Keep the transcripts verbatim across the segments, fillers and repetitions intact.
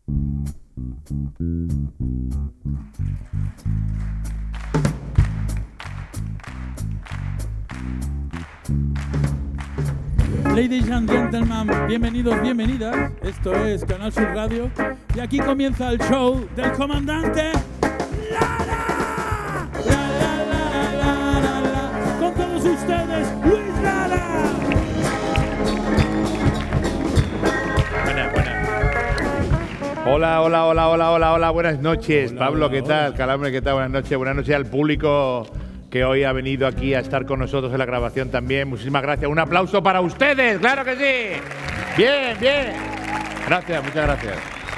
Ladies and gentlemen, bienvenidos, bienvenidas. Esto es Canal Sur Radio y aquí comienza el show del comandante Lara. La, la, la, la, la, la. Con todos ustedes, Luis Lara. Buenas, buenas. Hola, hola, hola, hola, hola, hola. Buenas noches, Hola, Pablo. hola, ¿Qué tal? hola. Calambre, ¿qué tal? Buenas noches. Buenas noches al público que hoy ha venido aquí a estar con nosotros en la grabación también. Muchísimas gracias. Un aplauso para ustedes, claro que sí. Bien, bien. Gracias, muchas gracias.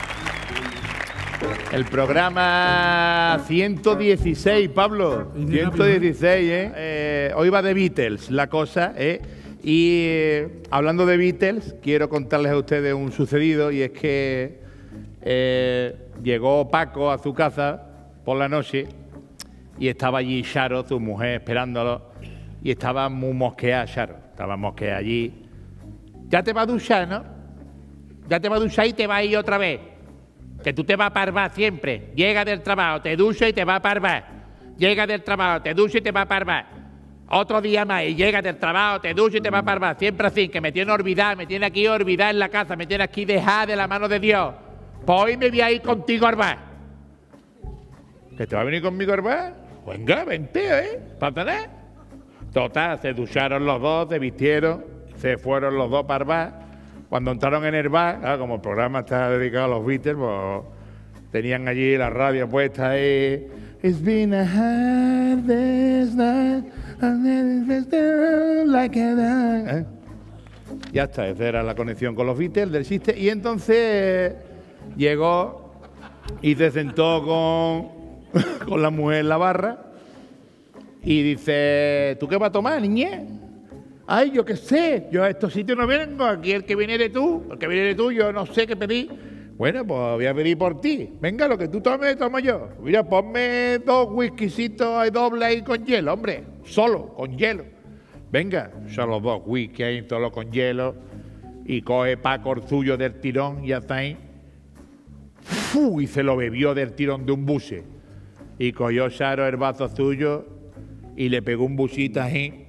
El programa ciento dieciséis, Pablo. ciento dieciséis, ¿eh? ¿eh? Hoy va de Beatles la cosa, ¿eh? Y eh, hablando de Beatles, quiero contarles a ustedes un sucedido, y es que eh, llegó Paco a su casa por la noche y estaba allí Charo, su mujer, esperándolo, y estaba muy mosqueada Charo. Estaba mosqueada allí. Ya te va a duchar, ¿no? Ya te va a duchar y te va a ir otra vez. Que tú te vas a parvar siempre. Llega del trabajo, te ducha y te va a parvar. Llega del trabajo, te ducha y te va a parvar. Otro día más y llega del trabajo, te ducha y te va a parvar. Siempre así, que me tiene olvidado, me tiene aquí olvidado en la casa, me tiene aquí dejada de la mano de Dios. Pues hoy me voy a ir contigo al bar. ¿Que te va a venir conmigo al bar? Venga, vente, ¿eh? ¿Para tener? Total, se ducharon los dos, se vistieron, se fueron los dos para el bar. Cuando entraron en el bar, claro, como el programa está dedicado a los Beatles, pues tenían allí la radio puesta ahí. It's been a hard day's night, and it's like a ¿eh? Ya está, esa era la conexión con los Beatles del chiste. Y entonces llegó y se sentó con, con la mujer en la barra y dice: ¿tú qué vas a tomar, niñez? Ay, yo qué sé, yo a estos sitios no vengo, aquí el que viene eres tú, el que viene eres tú, yo no sé qué pedir. Bueno, pues voy a pedir por ti. Venga, lo que tú tomes, tomo yo. Mira, ponme dos whiskycitos ahí doble ahí con hielo, hombre, solo, con hielo. Venga, son los dos whisky ahí, solo con hielo, y coge Paco el suyo del tirón y hasta ahí. ¡Fu! Y se lo bebió del tirón de un buche. Y cogió Charo el vaso suyo y le pegó un buchito ahí.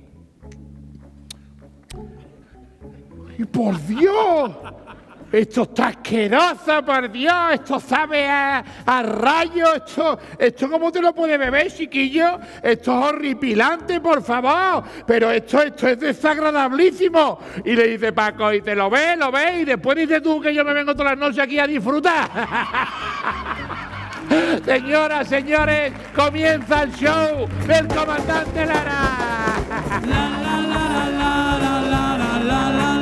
¡Y por Dios! ¡Esto está asqueroso, por Dios! ¡Esto sabe a, a rayo! Esto, ¿Esto cómo te lo puede beber, chiquillo? ¡Esto es horripilante, por favor! Pero esto, esto es desagradabilísimo. Y le dice Paco, y te lo ves, lo ves, y después dices tú que yo me vengo todas las noches aquí a disfrutar. Señoras, señores, comienza el show del comandante Lara. La, la, la, la, la, la, la, la, la.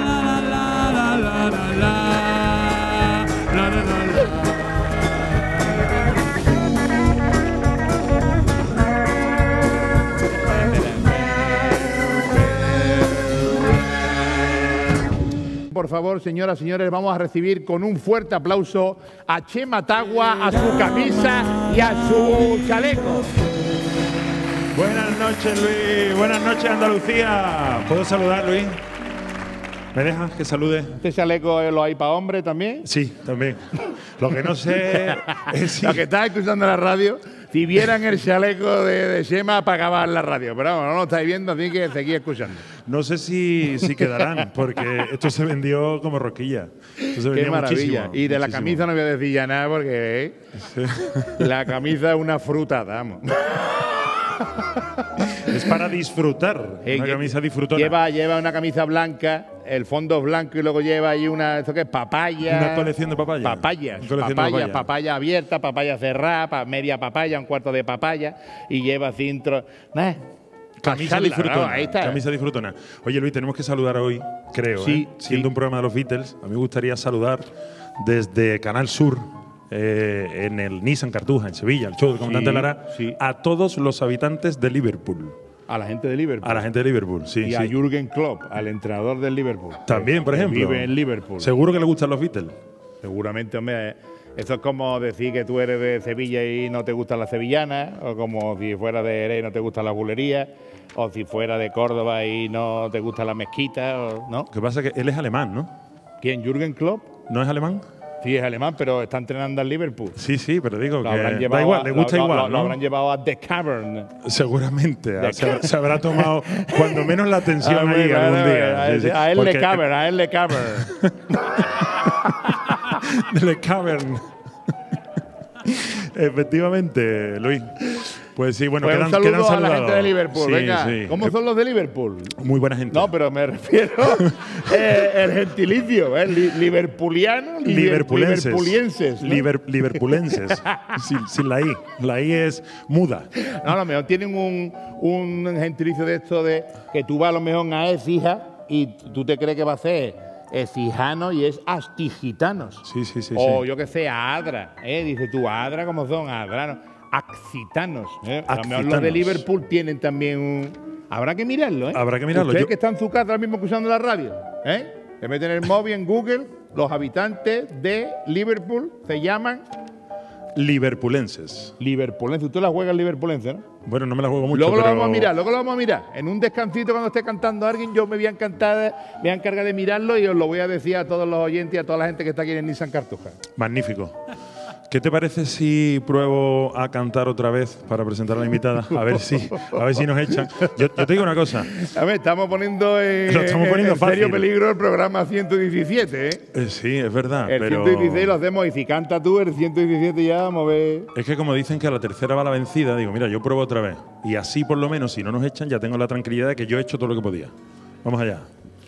Por favor, señoras y señores, vamos a recibir con un fuerte aplauso a Chema Tagua, a su camisa y a su chaleco. Buenas noches, Luis. Buenas noches, Andalucía. ¿Puedo saludar, Luis? ¿Me dejas que salude? ¿Este chaleco lo hay para hombre también? Sí, también. Lo que no sé es si... Los que están escuchando la radio, si vieran el chaleco de, de Chema, apagaban la radio. Pero vamos, no lo estáis viendo, así que seguid escuchando. No sé si, si quedarán, porque esto se vendió como rosquilla. Esto se Qué maravilla. Muchísimo, y de muchísimo. la camisa no voy a decir ya nada, porque ¿eh? Sí. La camisa es una fruta, vamos. Es para disfrutar. Eh, una camisa disfrutona. Lleva, lleva una camisa blanca, el fondo es blanco y luego lleva ahí una, ¿esto qué es? Papaya. Una colección de papaya. Papayas. Una colección Papaya, de papaya. papaya abierta, papaya cerrada, pa- media papaya, un cuarto de papaya y lleva cintro. Nah, Camisa pasarla, disfrutona. ¿no? Ahí está. Camisa disfrutona. Oye, Luis, tenemos que saludar hoy, creo, Sí, ¿eh? Siendo sí. un programa de los Beatles, a mí me gustaría saludar desde Canal Sur, eh, en el Nissan Cartuja, en Sevilla, el show del comandante Sí, Lara, sí. a todos los habitantes de Liverpool. A la gente de Liverpool. A la gente de Liverpool, sí. y sí. a Jürgen Klopp, al entrenador del Liverpool. También, por que ejemplo. Vive en Liverpool. Seguro que le gustan los Beatles. Seguramente, hombre. Eso es como decir que tú eres de Sevilla y no te gustan las sevillanas, o como si fuera de Jerez y no te gustan las bulerías, o si fuera de Córdoba y no te gusta la mezquita, o, ¿no? Lo que pasa es que él es alemán, ¿no? ¿Quién? ¿Jürgen Klopp? ¿No es alemán? Sí, es alemán, pero está entrenando al Liverpool. Sí, sí, pero digo Lo que habrán da llevado igual, a- le gusta lo- igual, lo- ¿no? Lo habrán llevado a The Cavern. Seguramente. De Se, habrá- se habrá tomado cuando menos la atención Ah, ahí bueno, algún bueno, día. A Sí, él, sí. a él Porque- Le Cavern, a él Le Cavern. Le Cavern. Efectivamente, Luis. Pues sí, bueno, Pues quedan, un saludo quedan a la saludados. gente de Liverpool. Sí, Venga, sí. ¿cómo Eh, son los de Liverpool? Muy buena gente. No, pero me refiero eh, el gentilicio, ¿eh? Li- liverpuliano, liber- Liverpulenses. liverpulienses, ¿no? Liber- liverpulenses. sin, sin la I. La I es muda. No, a lo mejor tienen un, un gentilicio de esto de que tú vas a lo mejor a Écija y tú te crees que va a ser ecijano y es astigitanos. Sí, sí, sí. o sí. yo que sé, Adra, ¿eh? Dice tú, Adra, ¿cómo son? Adranos. Accitanos. ¿eh? A lo mejor los de Accitanos. Liverpool tienen también un. Habrá que mirarlo, ¿eh? Habrá que mirarlo. Ustedes Yo- que están en su casa ahora mismo escuchando la radio, ¿eh? Que meten el móvil en Google, los habitantes de Liverpool se llaman Liverpulenses. Liverpoolenses. Usted la juega el Liverpoolense, ¿no? Bueno, no me la juego mucho, Luego lo pero… vamos a mirar, luego lo vamos a mirar. En un descansito cuando esté cantando alguien, yo me voy a encantar, de- me voy a encargar de mirarlo y os lo voy a decir a todos los oyentes y a toda la gente que está aquí en Nissan Cartuja. Magnífico. ¿Qué te parece si pruebo a cantar otra vez para presentar a la invitada? A ver si, a ver si nos echan. Yo, yo te digo una cosa. A ver, estamos poniendo en, Lo estamos poniendo en serio fácil. peligro el programa ciento diecisiete, ¿eh? Eh, sí, es verdad, El pero… ciento dieciséis lo hacemos y si canta tú, el ciento diecisiete ya vamos a ver. Es que como dicen que a la tercera va la vencida, digo, mira, yo pruebo otra vez. Y así por lo menos, si no nos echan, ya tengo la tranquilidad de que yo he hecho todo lo que podía. Vamos allá.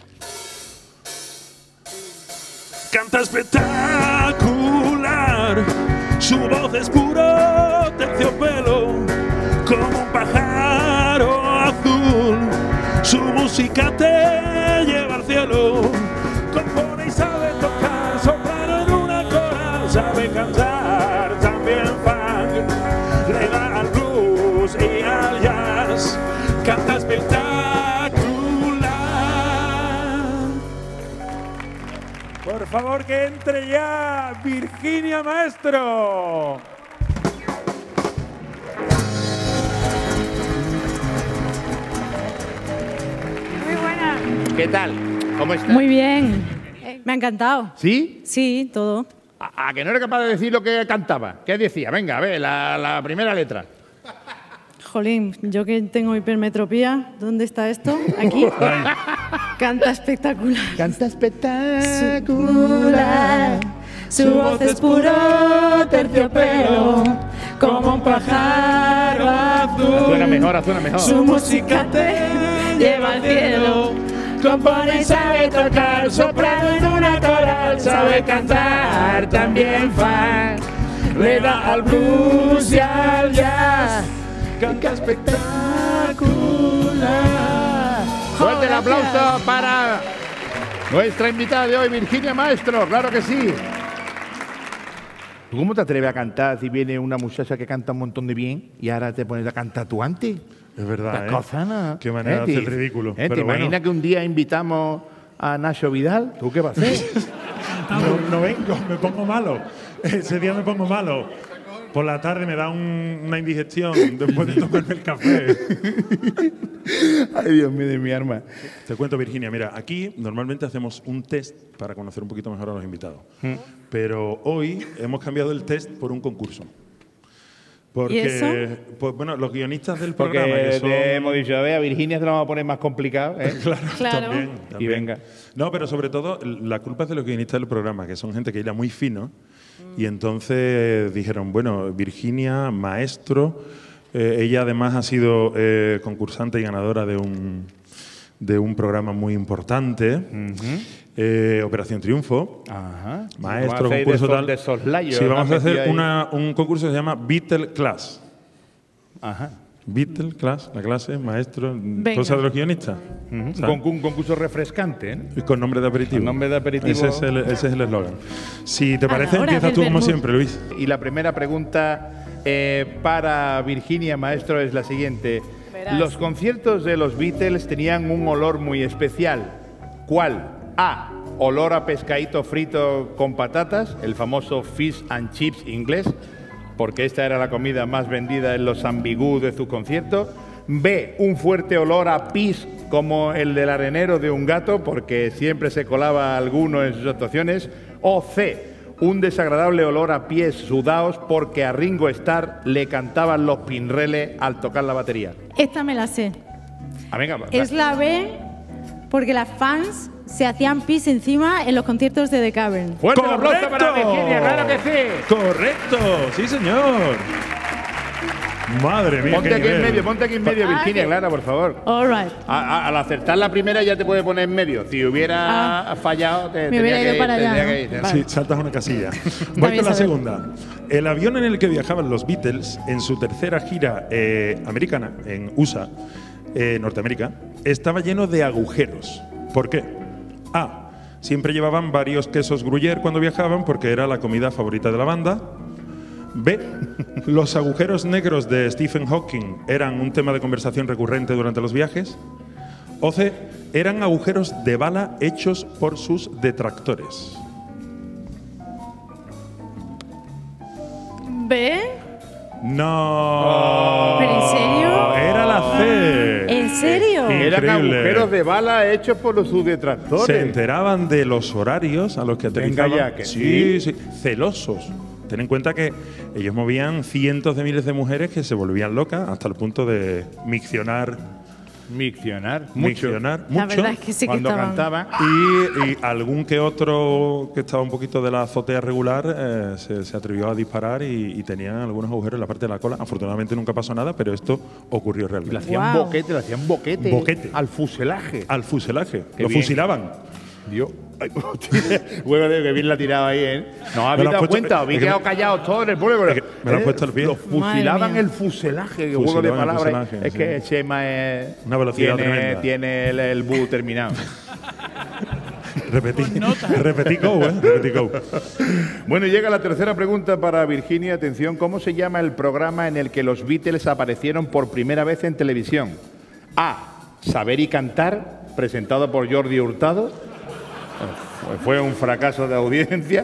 Canta espectacular, su voz es puro terciopelo, como un pájaro azul. Su música te lleva al cielo, compone y sabe tocar, soprano en una coral, sabe cantar también funk, le da al blues y al jazz, canta espectacular. Por favor, que entre ya Virginia Maestro. Muy buena. ¿Qué tal? ¿Cómo estás? Muy bien. Me ha encantado. ¿Sí? Sí, todo. ¿A, a que no era capaz de decir lo que cantaba? ¿Qué decía? Venga, a ver, la, la primera letra. Jolín, yo que tengo hipermetropía, ¿dónde está esto? Aquí. Canta espectacular. Canta espectacular. Su voz es puro terciopelo, como un pájaro azul. Suena mejor, suena mejor. Su música te lleva al cielo. Compone y sabe tocar, soprano en una coral, sabe cantar también fan. Le da al blues y al jazz. Canta espectacular. Fuerte el aplauso para nuestra invitada de hoy, Virginia Maestro. Claro que sí. ¿Tú cómo te atreves a cantar si viene una muchacha que canta un montón de bien y ahora te pones a cantar tú antes? Es verdad, Las ¿eh? cosas, ¿no? Qué manera de Te- hacer ridículo. ¿eh? Pero ¿Te bueno. imaginas que un día invitamos a Nacho Vidal? ¿Tú qué vas a hacer? No, no vengo, me pongo malo. Ese día me pongo malo. Por la tarde me da un- una indigestión después de tomarme el café. Ay, Dios mío de mi arma. Te cuento, Virginia, mira, aquí normalmente hacemos un test para conocer un poquito mejor a los invitados. Mm. Pero hoy hemos cambiado el test por un concurso. Porque, ¿Y eso? pues, bueno, los guionistas del programa Porque que son… te hemos dicho, a ver, a Virginia se lo vamos a poner más complicado. ¿eh? Claro, Claro. también, Y también. venga. No, pero sobre todo la culpa es de los guionistas del programa, que son gente que hila muy fino. Y entonces dijeron, bueno, Virginia, maestro, eh, ella además ha sido eh, concursante y ganadora de un, de un programa muy importante, eh, Operación Triunfo. Ajá. Maestro, Vamos a hacer concurso de, tal. de soslayo, Sí, vamos ¿no? a hacer Metida ahí. una- un concurso que se llama Beatle Class. Ajá. Beatle Class, la clase, maestro, Venga. cosa de los guionistas. Ujú. O sea, Con- un concurso refrescante, ¿eh? y con nombre de aperitivo. Con nombre de aperitivo. Ese es el ese es el eslogan. Si te A la parece, hora empiezas del tú como vermut. siempre, Luis. Y la primera pregunta eh, para Virginia, maestro, es la siguiente. Verás. Los conciertos de los Beatles tenían un olor muy especial. ¿Cuál? A. Olor a pescadito frito con patatas, el famoso fish and chips inglés, porque esta era la comida más vendida en los ambigú de su concierto. B. Un fuerte olor a pis como el del arenero de un gato, porque siempre se colaba alguno en sus actuaciones. O C. un desagradable olor a pies sudados porque a Ringo Starr le cantaban los pinreles al tocar la batería. Esta me la sé. Ah, venga, va, Es la B, porque las fans se hacían pis encima en los conciertos de The Cavern. ¡Fuerte el aplauso para Virginia! ¡Claro que sí! ¡Correcto! ¡Sí, señor! Madre mía, Ponte qué aquí en nivel. medio, ponte aquí en medio, Ah, Virginia, que- Clara, por favor. All right. A- a- al acertar la primera ya te puede poner en medio. Si hubiera Ah. fallado, te Me tendría hubiera que ido ir, para allá, tendría ¿no? que ir. Vale. Sí, saltas una casilla. Voy bien con la saber. segunda. El avión en el que viajaban los Beatles en su tercera gira eh, americana, en U S A, eh, Norteamérica, estaba lleno de agujeros. ¿Por qué? A. Siempre llevaban varios quesos gruyère cuando viajaban porque era la comida favorita de la banda. B. Los agujeros negros de Stephen Hawking eran un tema de conversación recurrente durante los viajes. O C. Eran agujeros de bala hechos por sus detractores. ¿B? No. ¿Pero en serio? Era la C. ¿En serio? Sí. Eran Increíble. agujeros de bala hechos por los sus detractores. Se enteraban de los horarios a los que Venga aterrizaban. ya, que sí, sí, celosos. Ten en cuenta que ellos movían cientos de miles de mujeres que se volvían locas hasta el punto de miccionar, Miccionar, mucho. miccionar La mucho. verdad es que sí que Cuando estaban. cantaban. Y, y algún que otro que estaba un poquito de la azotea regular eh, se, se atrevió a disparar y, y tenían algunos agujeros en la parte de la cola. Afortunadamente nunca pasó nada, pero esto ocurrió Le realmente. hacían Wow. boquete, le hacían boquete, Boquete. al fuselaje. Al fuselaje. Qué Lo bien. fusilaban. Dios. Ay, huevo de que bien la ha tirado ahí, ¿eh? No habéis Me lo has dado puesto- cuenta, es habéis que quedado me- callados todos en el pueblo. es que me lo has puesto al pie. Los fusilaban Madre mía. el fuselaje, que juego de Fusilaban el palabras. fuselaje, Es sí. que Chema es, Una velocidad tiene, tremenda. tiene el, el bu terminado. Repetí, Con nota. repetí go, ¿eh? Repetí go. Bueno, llega la tercera pregunta para Virginia. Atención, ¿cómo se llama el programa en el que los Beatles aparecieron por primera vez en televisión? A. Saber y cantar, presentado por Jordi Hurtado. Pues fue un fracaso de audiencia.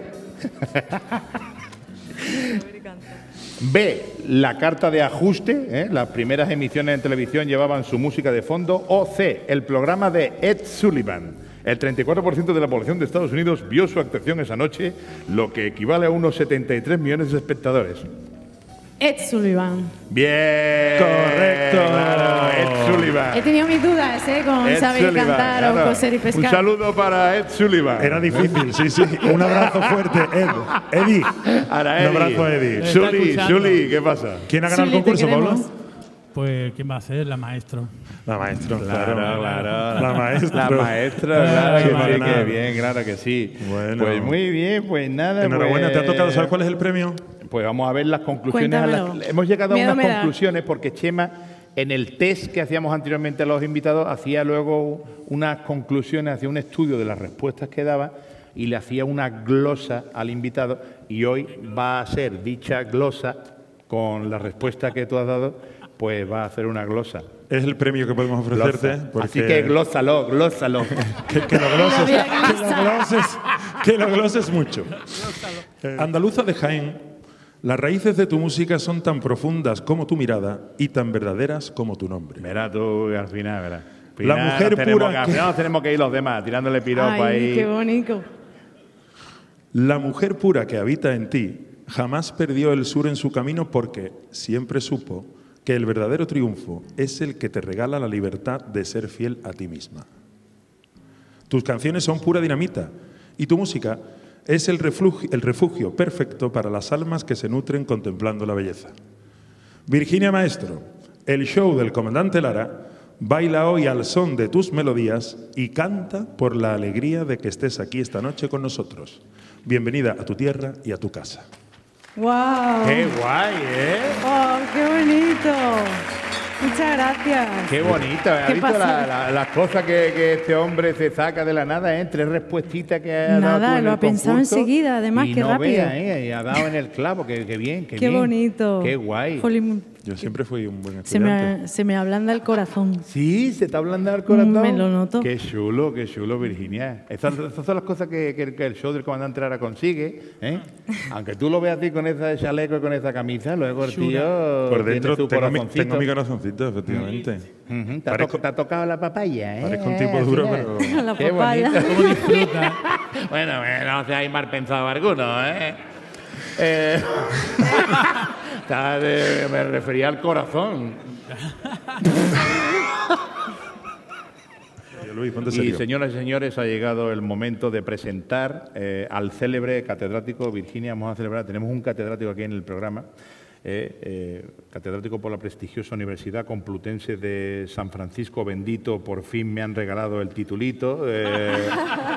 B. La carta de ajuste. ¿eh? Las primeras emisiones en televisión llevaban su música de fondo. O C. El programa de Ed Sullivan. El treinta y cuatro por ciento de la población de Estados Unidos vio su actuación esa noche, lo que equivale a unos setenta y tres millones de espectadores. Ed Sullivan. Bien. Correcto. Claro, Ed Sullivan. He tenido mis dudas, ¿eh? Con Ed saber Sullivan, cantar claro. o coser y pescar. Un saludo para Ed Sullivan. Era difícil, sí, sí. Un abrazo fuerte, Ed. Eddie. Para Un Eddie. abrazo a Eddie. Está Sully, escuchando. Sully, ¿qué pasa? ¿Quién ha ganado el Sully, te concurso, queremos. Pablo? Pues, ¿quién va a ser? La maestro. La maestra, Claro, claro. La maestra. La maestra, claro ¿Quién que va a sí, ganar? que bien, claro que sí. Bueno. Pues muy bien, pues nada. Enhorabuena, pues, te ha tocado. ¿Sabes cuál es el premio? Pues vamos a ver las conclusiones. a las- Cuéntamelo. hemos llegado a Miedo unas me da. conclusiones porque Chema, en el test que hacíamos anteriormente a los invitados, hacía luego unas conclusiones, hacía un estudio de las respuestas que daba y le hacía una glosa al invitado. Y hoy va a ser dicha glosa, con la respuesta que tú has dado, pues va a hacer una glosa. Es el premio que podemos ofrecerte. Glosa. porque- Así que glósalo, glósalo. Que, que lo gloses, Mira, que lo gloses, que lo gloses mucho. Eh, Andaluza de Jaén, las raíces de tu música son tan profundas como tu mirada y tan verdaderas como tu nombre. Verás tú al final, verás. Al La final mujer nos tenemos pura que- al que- final nos tenemos que ir los demás, tirándole piropa Ay, ahí. qué bonito. La mujer pura que habita en ti jamás perdió el sur en su camino porque siempre supo que el verdadero triunfo es el que te regala la libertad de ser fiel a ti misma. Tus canciones son pura dinamita y tu música es el refugio, el refugio perfecto para las almas que se nutren contemplando la belleza. Virginia Maestro, el show del comandante Lara baila hoy al son de tus melodías y canta por la alegría de que estés aquí esta noche con nosotros. Bienvenida a tu tierra y a tu casa. ¡Wow! Qué guay, ¿eh? ¡Oh, qué bonito! Muchas gracias. Qué bonito. ¿Has ¿Qué visto pasa? la- la- las cosas que, que este hombre se saca de la nada, eh? Tres respuestitas que ha Nada, dado tú en lo el ha pensado concurso. enseguida, además, y qué no rápido. vea, ¿eh? Y ha dado en el clavo, qué, qué bien, qué, Qué bien. bonito. Qué guay. Jolín, Yo siempre fui un buen Se estudiante. me, se me ablanda el corazón. Sí, se está hablando el corazón. Me lo noto. Qué chulo, qué chulo, Virginia. Estas, estas son las cosas que, que- que el show del comandante Lara consigue, ¿eh? Aunque tú lo veas así con ese chaleco y con esa camisa, luego el tío Por tiene dentro su tengo mi, corazoncito. tengo mi corazoncito, efectivamente. Ujú, ¿Te, ha Parezco- to- te ha tocado la papaya, ¿eh? Parezco un tipo duro, Así es. pero... La Qué papaya. bonito. ¿Cómo disfruta? Bueno, bueno, no seáis mal pensado alguno, ¿eh? eh está de- me refería al corazón. Luis, ponte Y serio. señoras y señores, ha llegado el momento de presentar eh, al célebre catedrático. Virginia, vamos a celebrar, tenemos un catedrático aquí en el programa, eh, eh, catedrático por la prestigiosa Universidad Complutense de San Francisco Bendito. Por fin me han regalado el titulito. eh,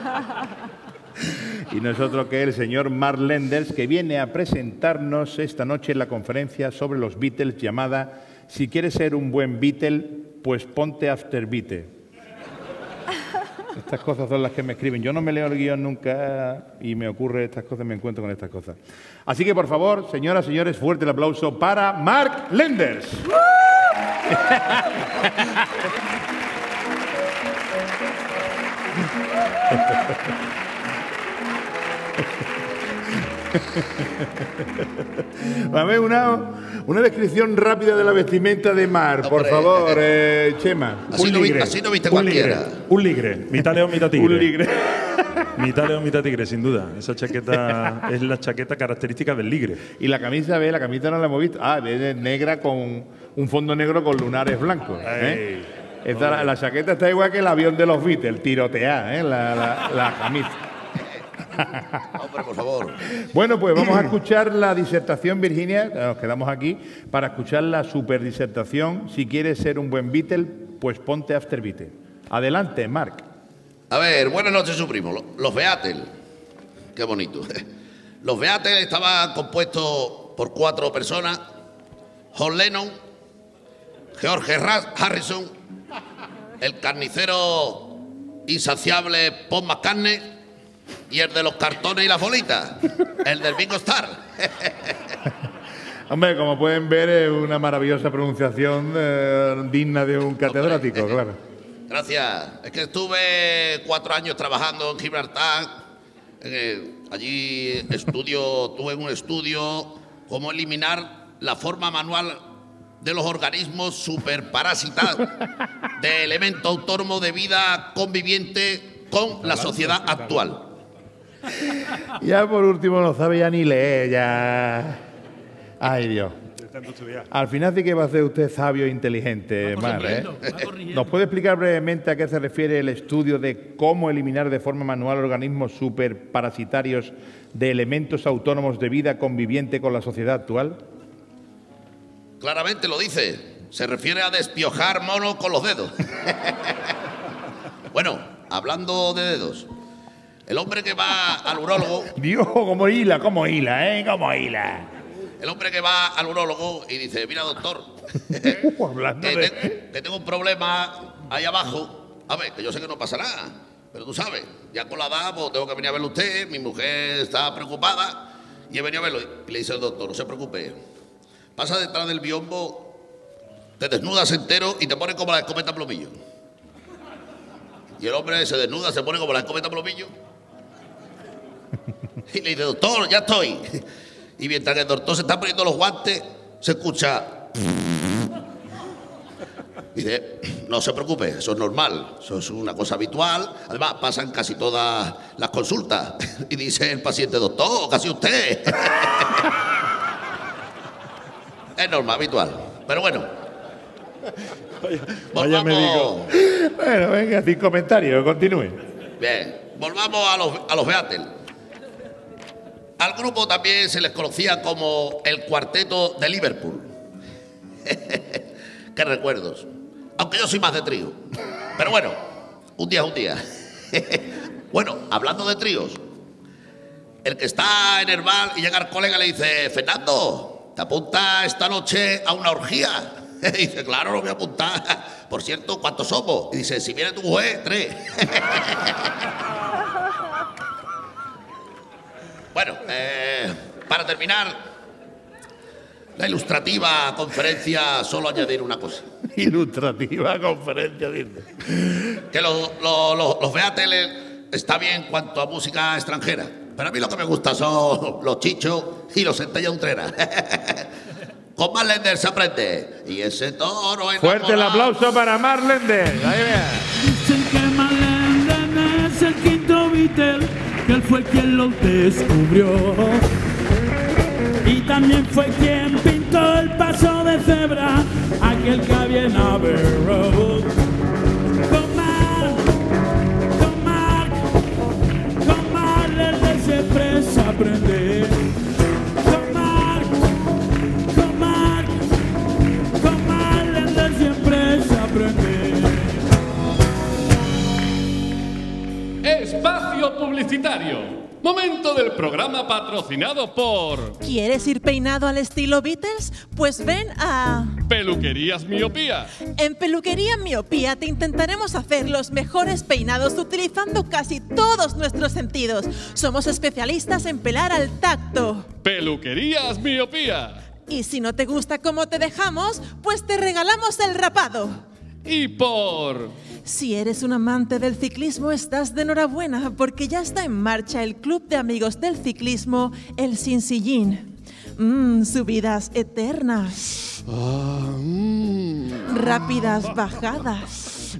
y nosotros que el señor Mark Lenders, que viene a presentarnos esta noche en la conferencia sobre los Beatles llamada "Si quieres ser un buen Beatle, pues ponte After Beatle". Estas cosas son las que me escriben. Yo no me leo el guión nunca y me ocurre estas cosas, me encuentro con estas cosas. Así que, por favor, señoras y señores, fuerte el aplauso para Mark Lenders. A ver, una, una descripción rápida de la vestimenta de Mar, por Hombre. favor, eh, Chema. Así Un no, vi- ligre, así no viste un ligre, cualquiera. un ligre, mitad león, mitad tigre. Un ligre. Mitad león, mitad tigre, sin duda. Esa chaqueta es la chaqueta característica del ligre. Y la camisa, ve, la camisa no la hemos visto. Ah, es negra con un fondo negro con lunares blancos. ¿eh? Esta, la, la chaqueta está igual que el avión de los Beatles, tiroteada, ¿eh? la, la, la camisa. Hombre, por favor. Bueno, pues vamos a escuchar la disertación, Virginia. Nos quedamos aquí para escuchar la super disertación. Si quieres ser un buen Beatle, pues ponte After Beatle. Adelante, Marc. A ver, buenas noches, su primo. Lo- Los Beatles. Qué bonito. Los Beatles estaban compuestos por cuatro personas. John Lennon, George Ra- Harrison, el carnicero insaciable Paul McCartney y el de los cartones y las bolitas, el del Bingo Star. Hombre, como pueden ver, es una maravillosa pronunciación eh, digna de un catedrático, claro. Gracias. Es que estuve cuatro años trabajando en Gibraltar. Eh, allí estudio, tuve un estudio cómo eliminar la forma manual de los organismos superparasitados de elemento autónomo de vida conviviente con la sociedad actual. Ya por último no sabe ya ni leer, ya. Ay, Dios. Al final sí que va a ser usted sabio e inteligente, Mar, ¿eh? Va corrigiendo. ¿Nos puede explicar brevemente a qué se refiere el estudio de cómo eliminar de forma manual organismos superparasitarios de elementos autónomos de vida conviviente con la sociedad actual? Claramente lo dice. Se refiere a despiojar monos con los dedos. Bueno, hablando de dedos. El hombre que va al urólogo, Dios, como hila, como hila, ¿eh? Como hila. el hombre que va al urólogo y dice, mira doctor, Uh, hablando que, de... te- que tengo un problema ahí abajo. A ver, que yo sé que no pasa nada, pero tú sabes, ya con la edad pues, tengo que venir a verlo usted, mi mujer está preocupada y he venido a verlo. Y le dice el doctor, no se preocupe, pasa detrás del biombo, te desnudas entero y te pones como la escopeta plomillo. Y el hombre se desnuda, se pone como la escopeta plomillo. Y le dice, doctor, ya estoy. Y mientras que el doctor se está poniendo los guantes, se escucha... Dice, no se preocupe, eso es normal, eso es una cosa habitual. Además, pasan casi todas las consultas. Y dice el paciente, doctor, casi usted. Es normal, habitual. Pero bueno. Vaya médico. Bueno, venga, sin comentarios, continúe. Bien, volvamos a los, a los Beatles. Al grupo también se les conocía como el cuarteto de Liverpool. Qué recuerdos. Aunque yo soy más de trío. Pero bueno, un día es un día. Bueno, hablando de tríos, el que está en el bar y llega el colega y le dice, Fernando, ¿te apuntas esta noche a una orgía? Y dice, claro, lo voy a apuntar. Por cierto, ¿cuántos somos? Y dice, si viene tu mujer, tres. Bueno, eh, para terminar, la ilustrativa conferencia, solo añadir una cosa. Ilustrativa conferencia, dice. Que lo, lo, lo, los Beatles está bien en cuanto a música extranjera, pero a mí lo que me gusta son los chichos y los centellas utreras. Con Mark Lender se aprende. Y ese toro enamorado. Fuerte el aplauso para Mark Lender. Ahí vea. Dicen que Mark Lender es el quinto Beatle, que él fue quien lo descubrió. Y también fue quien pintó el paso de cebra, aquel que había en Abbey Road. Con Mark, con Mark, con Mark Lender siempre se aprende. Con Mark, con Mark, con Mark Lender siempre se aprende. Espacio publicitario. Momento del programa patrocinado por... ¿Quieres ir peinado al estilo Beatles? Pues ven a... Peluquerías Miopía. En Peluquería Miopía te intentaremos hacer los mejores peinados utilizando casi todos nuestros sentidos. Somos especialistas en pelar al tacto. Peluquerías Miopía. Y si no te gusta cómo te dejamos, pues te regalamos el rapado. Y por... Si eres un amante del ciclismo, estás de enhorabuena porque ya está en marcha el Club de Amigos del Ciclismo, el Sin Sillín. Mmm, subidas eternas. Ah, mm. Rápidas bajadas.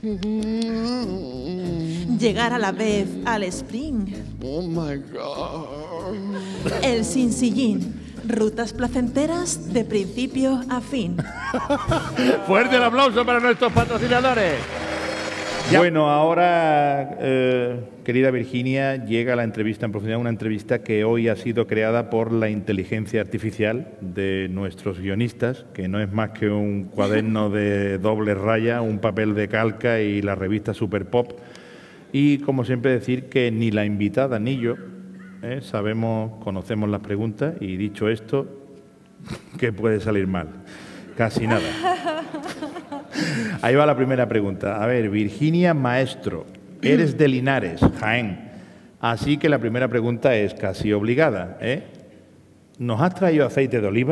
Llegar a la vez al sprint. Oh my God. El Sin Sillín. Rutas placenteras de principio a fin. Fuerte el aplauso para nuestros patrocinadores. Ya. Bueno, ahora, eh, querida Virginia, llega la entrevista en profundidad, una entrevista que hoy ha sido creada por la inteligencia artificial de nuestros guionistas, que no es más que un cuaderno de doble raya, un papel de calca y la revista Super Pop. Y, como siempre, decir que ni la invitada ni yo eh, sabemos, conocemos las preguntas y, dicho esto, ¿qué puede salir mal? Casi nada. Ahí va la primera pregunta. A ver, Virginia Maestro, eres de Linares, Jaén. Así que la primera pregunta es casi obligada, ¿eh? ¿Nos has traído aceite de oliva?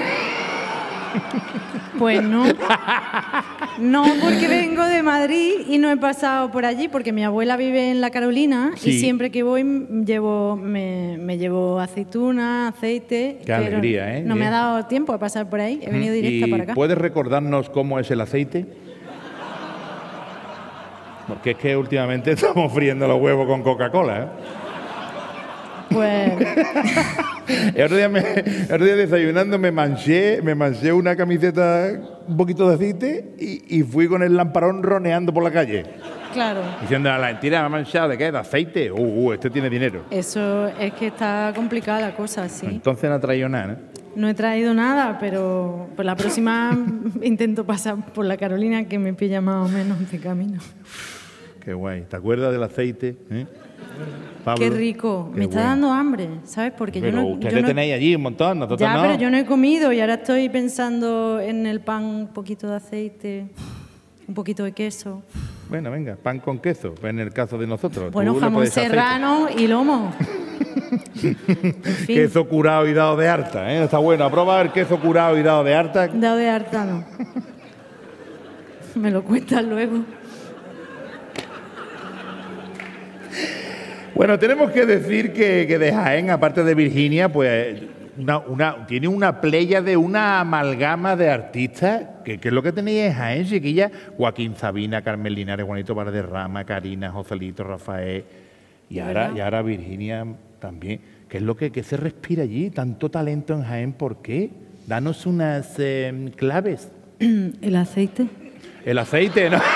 Pues no. No, porque vengo de Madrid y no he pasado por allí, porque mi abuela vive en La Carolina Sí. y siempre que voy llevo, me, me llevo aceituna, aceite. Qué pero alegría, ¿eh? No me Bien. ha dado tiempo a pasar por ahí, he venido directa ¿Y para acá. puedes recordarnos cómo es el aceite? Porque es que últimamente estamos friendo los huevos con Coca-Cola, ¿eh? Pues El otro día, me, el otro día desayunando me manché, me manché una camiseta, un poquito de aceite y, y fui con el lamparón roneando por la calle. claro, Diciendo a la entidad, ¿me ha manchado de qué? ¿De aceite? Uh, uh, este tiene dinero. eso es que está complicada la cosa, sí. Entonces no ha traído nada, ¿no? No he traído nada, pero por la próxima intento pasar por La Carolina, que me pilla más o menos de camino. Qué guay. ¿Te acuerdas del aceite? ¿Eh? Pablo, Qué rico. qué Me está bueno. dando hambre, ¿sabes? Porque Pero yo no... ustedes yo no- tenéis allí un montón, nosotros Ya, no. pero yo no he comido y ahora estoy pensando en el pan, un poquito de aceite, un poquito de queso. Bueno, venga, pan con queso, pues en el caso de nosotros. Bueno, Tú le jamón puedes hacer serrano y lomo. En fin, queso curado y dado de harta, ¿eh? Está bueno. A probar queso curado y dado de harta. dado de harta no. Me lo cuentas luego. Bueno, tenemos que decir que, que de Jaén, aparte de Virginia, pues una, una, tiene una playa de una amalgama de artistas. ¿Qué, qué es lo que tenéis en Jaén, chiquilla? Joaquín Sabina, Carmen Linares, Juanito Valderrama, Karina, Joselito, Rafael. Y ahora, verdad? y ahora Virginia también. ¿Qué es lo que, que se respira allí? Tanto talento en Jaén, ¿por qué? Danos unas eh, claves. ¿El aceite? El aceite, ¿no?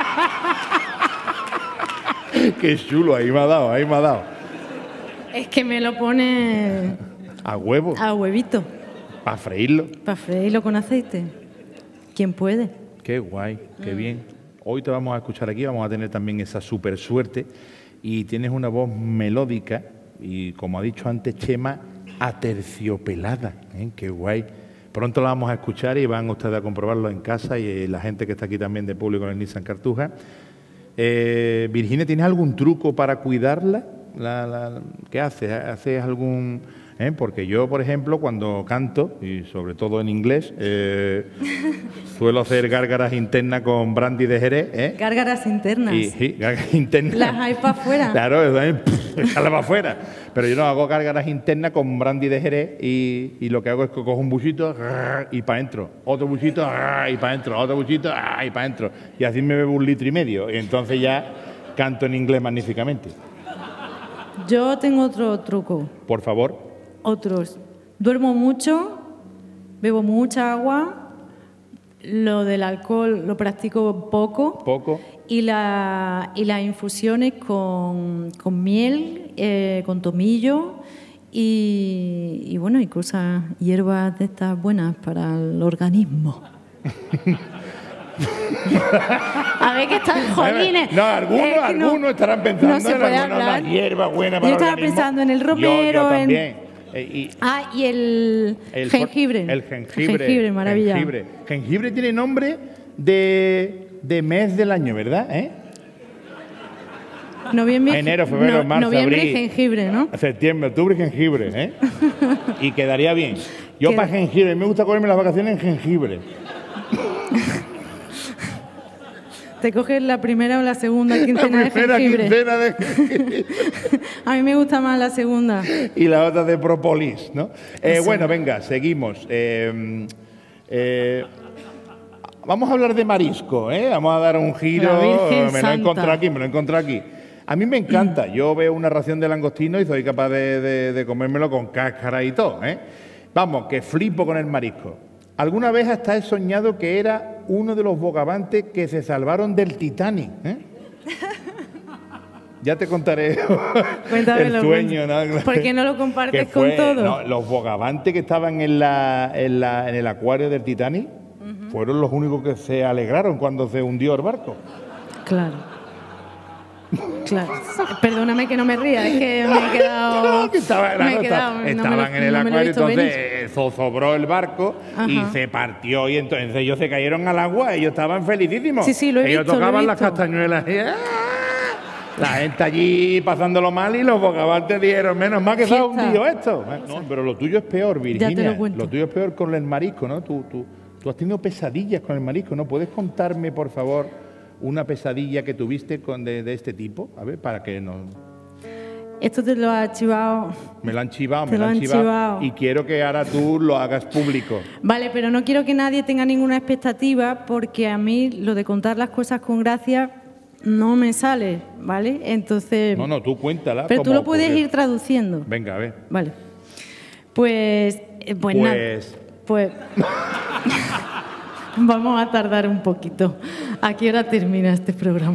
Qué chulo, ahí me ha dado, ahí me ha dado. Es que me lo pone A huevo, a huevito, para freírlo. para freírlo con aceite. ¿Quién puede? Qué guay, qué bien. Hoy te vamos a escuchar aquí, vamos a tener también esa super suerte. Y tienes una voz melódica y, como ha dicho antes Chema, aterciopelada. ¿eh? Qué guay. Pronto la vamos a escuchar y van ustedes a comprobarlo en casa y eh, la gente que está aquí también de público en el Nissan Cartuja. Eh, Virginia, ¿tienes algún truco para cuidarla? La, la, ¿Qué haces? ¿Haces algún, ¿eh? Porque yo, por ejemplo, cuando canto, y sobre todo en inglés, eh, suelo hacer gárgaras internas con brandy de Jerez. ¿eh? Gárgaras internas. Y, sí, gárgaras internas. Las hay para afuera. Claro, eso es, sale para afuera. Pero yo no hago gárgaras internas con brandy de Jerez y, y lo que hago es que cojo un buchito y para adentro, otro buchito y para adentro, otro buchito y para adentro. Y así me bebo un litro y medio. Y entonces ya canto en inglés magníficamente. Yo tengo otro truco. Por favor. Otros. Duermo mucho, bebo mucha agua, lo del alcohol lo practico poco. Poco. Y, la, y las infusiones con, con miel, eh, con tomillo y, y bueno, y cosas, hierbas de estas buenas para el organismo. A ver, que están jolines. No, algunos, es que algunos no, estarán pensando no se en puede alguna hablar. hierba buena para Yo el estaba organismo. pensando en el romero, Yo, yo en... también. Eh, y Ah, y el, el jengibre. El jengibre. Jengibre, maravilla. Jengibre. Jengibre tiene nombre de, de mes del año, ¿verdad? ¿Eh? Noviembre, Enero, febrero, no, marzo, noviembre abril. y jengibre, ¿no? Septiembre, octubre, jengibre, ¿eh? Y quedaría bien. Yo Queda- para jengibre, me gusta comerme las vacaciones en jengibre. Te coges la primera o la segunda La quincena de primera jengibre. quincena de jengibre. A mí me gusta más la segunda. Y la otra de propolis, ¿no? Eh, Eso. bueno, venga, seguimos. Eh, eh, vamos a hablar de marisco, ¿eh? Vamos a dar un giro. La Virgen Me lo he Santa. encontrado aquí, me lo he encontrado aquí. A mí me encanta. Yo veo una ración de langostino y soy capaz de, de- de comérmelo con cáscara y todo, ¿eh? Vamos, que flipo con el marisco. Alguna vez hasta he soñado que era uno de los bogavantes que se salvaron del Titanic, ¿eh? Ya te contaré Cuéntamelo, el sueño, ¿no? ¿Por qué no lo compartes Que con fue, todo? no, los bogavantes que estaban en, la, en, la, en el acuario del Titanic fueron los únicos que se alegraron cuando se hundió el barco. Claro. Claro. Perdóname que no me ría, es que me he quedado. No, que estaba- me he claro, quedado, no me lo- estaban en el no me lo he acuario, visto entonces venir. eh, zozobró el barco y Ajá. se partió y entonces ellos se cayeron al agua, ellos estaban felicísimos. Sí, sí, lo he ellos visto, lo he tocaban las visto. castañuelas y ¡ah! La gente allí pasándolo mal y los bogavantes dijeron, menos mal que se ha Fiesta. hundido esto. No, pero lo tuyo es peor, Virginia. te lo cuento. tuyo es peor con el marisco, ¿no? Tú, tú, tú has tenido pesadillas con el marisco, ¿no? ¿Puedes contarme, por favor, una pesadilla que tuviste con de, de este tipo? A ver, para que no... Esto te lo ha archivado. Me lo han chivado, Te me lo lo han han chivado. chivado. Y quiero que ahora tú lo hagas público. Vale, pero no quiero que nadie tenga ninguna expectativa porque a mí lo de contar las cosas con gracia no me sale, ¿vale? Entonces. No, no, tú cuéntala. Pero tú cómo lo puedes ocurrió. ir traduciendo. Venga, a ver. Vale. Pues. eh, Pues, nada. Pues- Pues. Vamos a tardar un poquito. ¿A qué hora termina este programa?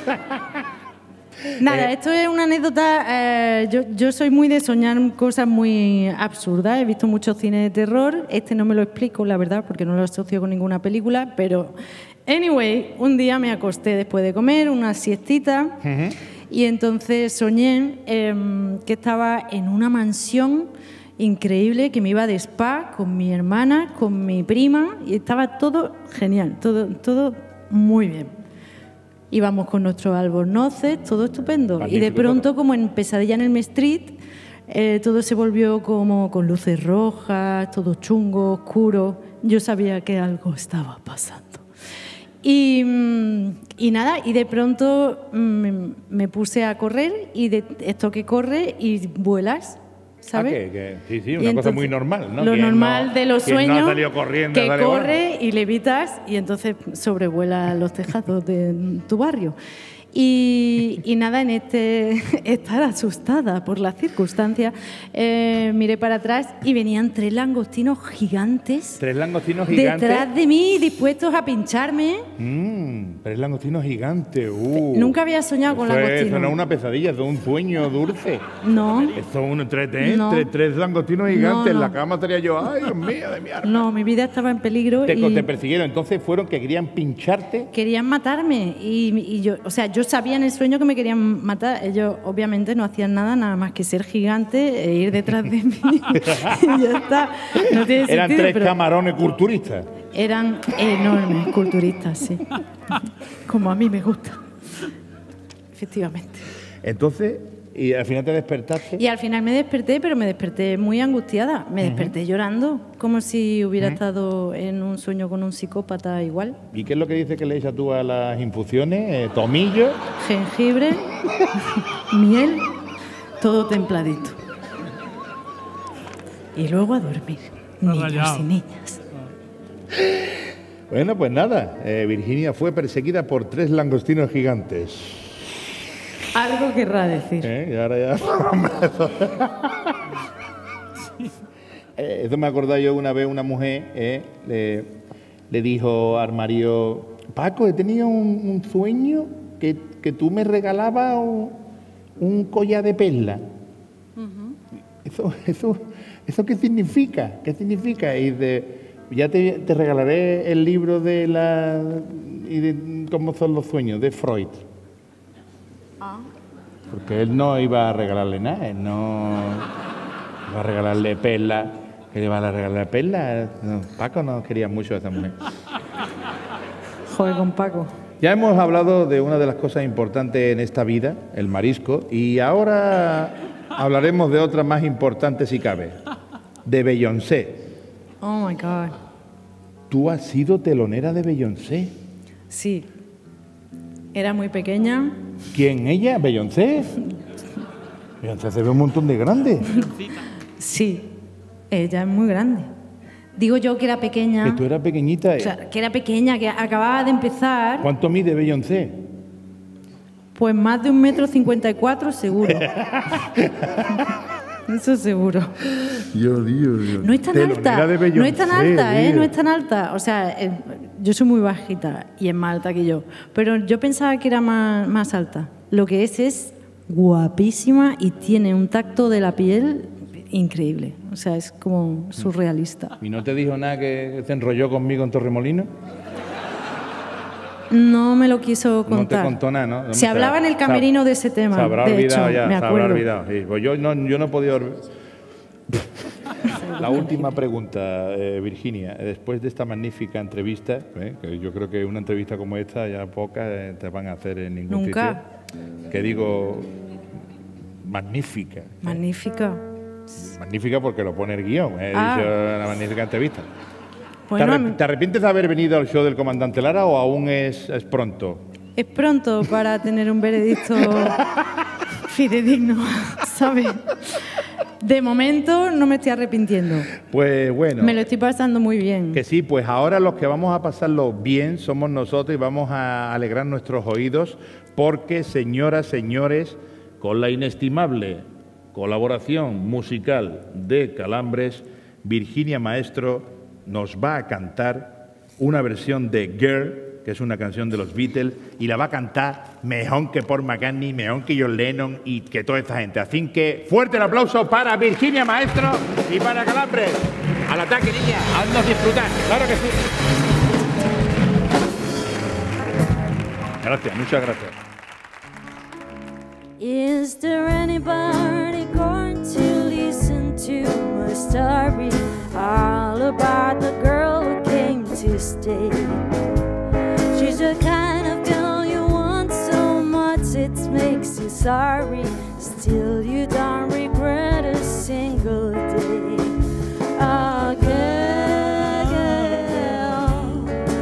Nada, Eh. esto es una anécdota. eh, yo, yo soy muy de soñar cosas muy absurdas. He visto mucho cine de terror. Este no me lo explico, la verdad, porque no lo asocio con ninguna película. Pero, anyway, un día me acosté después de comer, una siestita, y entonces soñé em, que estaba en una mansión increíble, que me iba de spa con mi hermana, con mi prima, y estaba todo genial, todo, todo muy bien. Íbamos con nuestros albornoces, todo estupendo. Y de Magnífico pronto, todo. como en Pesadilla en el Street, eh, todo se volvió como con luces rojas, todo chungo, oscuro. Yo sabía que algo estaba pasando. Y, mm, y nada, y de pronto mm, me puse a correr y de esto que corre y vuelas, ¿sabes? Ah, que- que- sí, sí, Y una cosa entonces, muy normal, ¿no? Lo Quien normal no- de los quien no ha sueños, salido corriendo, ha que salido corre y levitas y entonces sobrevuela los tejados de tu barrio. Y, y nada, en este estar asustada por las circunstancias, eh, miré para atrás y venían tres langostinos gigantes Tres langostinos gigantes. detrás de mí, dispuestos a pincharme. Mmm, tres langostinos gigantes. Uh. Nunca había soñado con Eso es- langostinos. Eso no es una pesadilla, eso es un sueño dulce. No, Eso es un tres, tres, No. tres, tres langostinos gigantes. No, no. En la cama estaría yo, ay, Dios mío, de mi alma. no, mi vida estaba en peligro Te, y te persiguieron, entonces fueron que querían pincharte. querían matarme. Y, y yo, o sea, yo sabía en el sueño que me querían matar. Ellos obviamente no hacían nada, nada más que ser gigantes e ir detrás de mí. Y ya está. No tiene Eran sentido, tres pero camarones culturistas. eran enormes, culturistas, sí. Como a mí me gusta. Efectivamente. Entonces, ¿Y al final te despertaste? Y al final me desperté, pero me desperté muy angustiada. Me desperté uh-huh. llorando, como si hubiera uh-huh. estado en un sueño con un psicópata igual. ¿Y qué es lo que dice que le echas tú a las infusiones? Eh, ¿Tomillo? Jengibre, miel, todo templadito. Y luego a dormir, niños y niñas. Bueno, pues nada, eh, Virginia fue perseguida por tres langostinos gigantes. Algo querrá decir. ¿Eh? Y ahora ya... eh, eso me acordaba yo una vez, una mujer eh, le, le dijo al marido, Paco, he tenido un, un sueño que, que tú me regalabas un, un collar de perla. Uh-huh. Eso, eso, ¿Eso qué significa? ¿Qué significa? Y de, ya te, te regalaré el libro de la y de cómo son los sueños, de Freud. Ah. Porque él no iba a regalarle nada, él no iba a regalarle perla. ¿Qué le iba a regalar perla? No, Paco no quería mucho a esa mujer. Joder con Paco. Ya hemos hablado de una de las cosas importantes en esta vida, el marisco, y ahora hablaremos de otra más importante si cabe, de Beyoncé. Oh my God. ¿Tú has sido telonera de Beyoncé? Sí. Era muy pequeña. ¿Quién? ¿Ella? ¿Beyoncé? Beyoncé se ve un montón de grande. Sí, ella es muy grande. Digo yo que era pequeña. Que tú eras pequeñita. O sea, que era pequeña, que acababa de empezar. ¿Cuánto mide Beyoncé? Pues más de un metro cincuenta y cuatro seguro. Eso seguro. Dios, Dios, Dios. No es tan alta, no es tan alta, ¿eh? No es tan alta. O sea, eh, yo soy muy bajita y es más alta que yo. Pero yo pensaba que era más, más alta. Lo que es es guapísima y tiene un tacto de la piel increíble. O sea, es como surrealista. ¿Y no te dijo nada que se enrolló conmigo en Torremolinos? No me lo quiso contar. No te contó nada, ¿no? Se hablaba en el camerino de ese tema. Se habrá de olvidado hecho, ya, me se acuerdo. habrá olvidado. Sí, pues yo no, yo no he podido... La última pregunta, eh, Virginia. Después de esta magnífica entrevista, eh, que yo creo que una entrevista como esta, ya pocas eh, te van a hacer en ningún Nunca. sitio. Que digo, magnífica. Magnífica. ¿eh? Magnífica porque lo pone el guión. He Ah. dicho una magnífica entrevista. Bueno, ¿Te, arrep- ¿Te arrepientes de haber venido al show del Comandante Lara o aún es, es pronto? es pronto para tener un veredicto fidedigno, ¿sabes? De momento no me estoy arrepintiendo. Pues bueno. Me lo estoy pasando muy bien. Que sí, pues ahora los que vamos a pasarlo bien somos nosotros y vamos a alegrar nuestros oídos porque, señoras, señores, con la inestimable colaboración musical de Calambres, Virginia Maestro nos va a cantar una versión de Girl, que es una canción de los Beatles, y la va a cantar mejor que Paul McCartney, mejor que John Lennon y que toda esta gente. Así que fuerte el aplauso para Virginia Maestro y para Calambres. Al ataque, niña, haznos disfrutar. Claro que sí. Gracias, muchas gracias. Is there anybody going to listen to my story? All about the girl who came to stay. She's the kind of girl you want so much it makes you sorry. Still you don't regret a single day. Oh, girl, girl,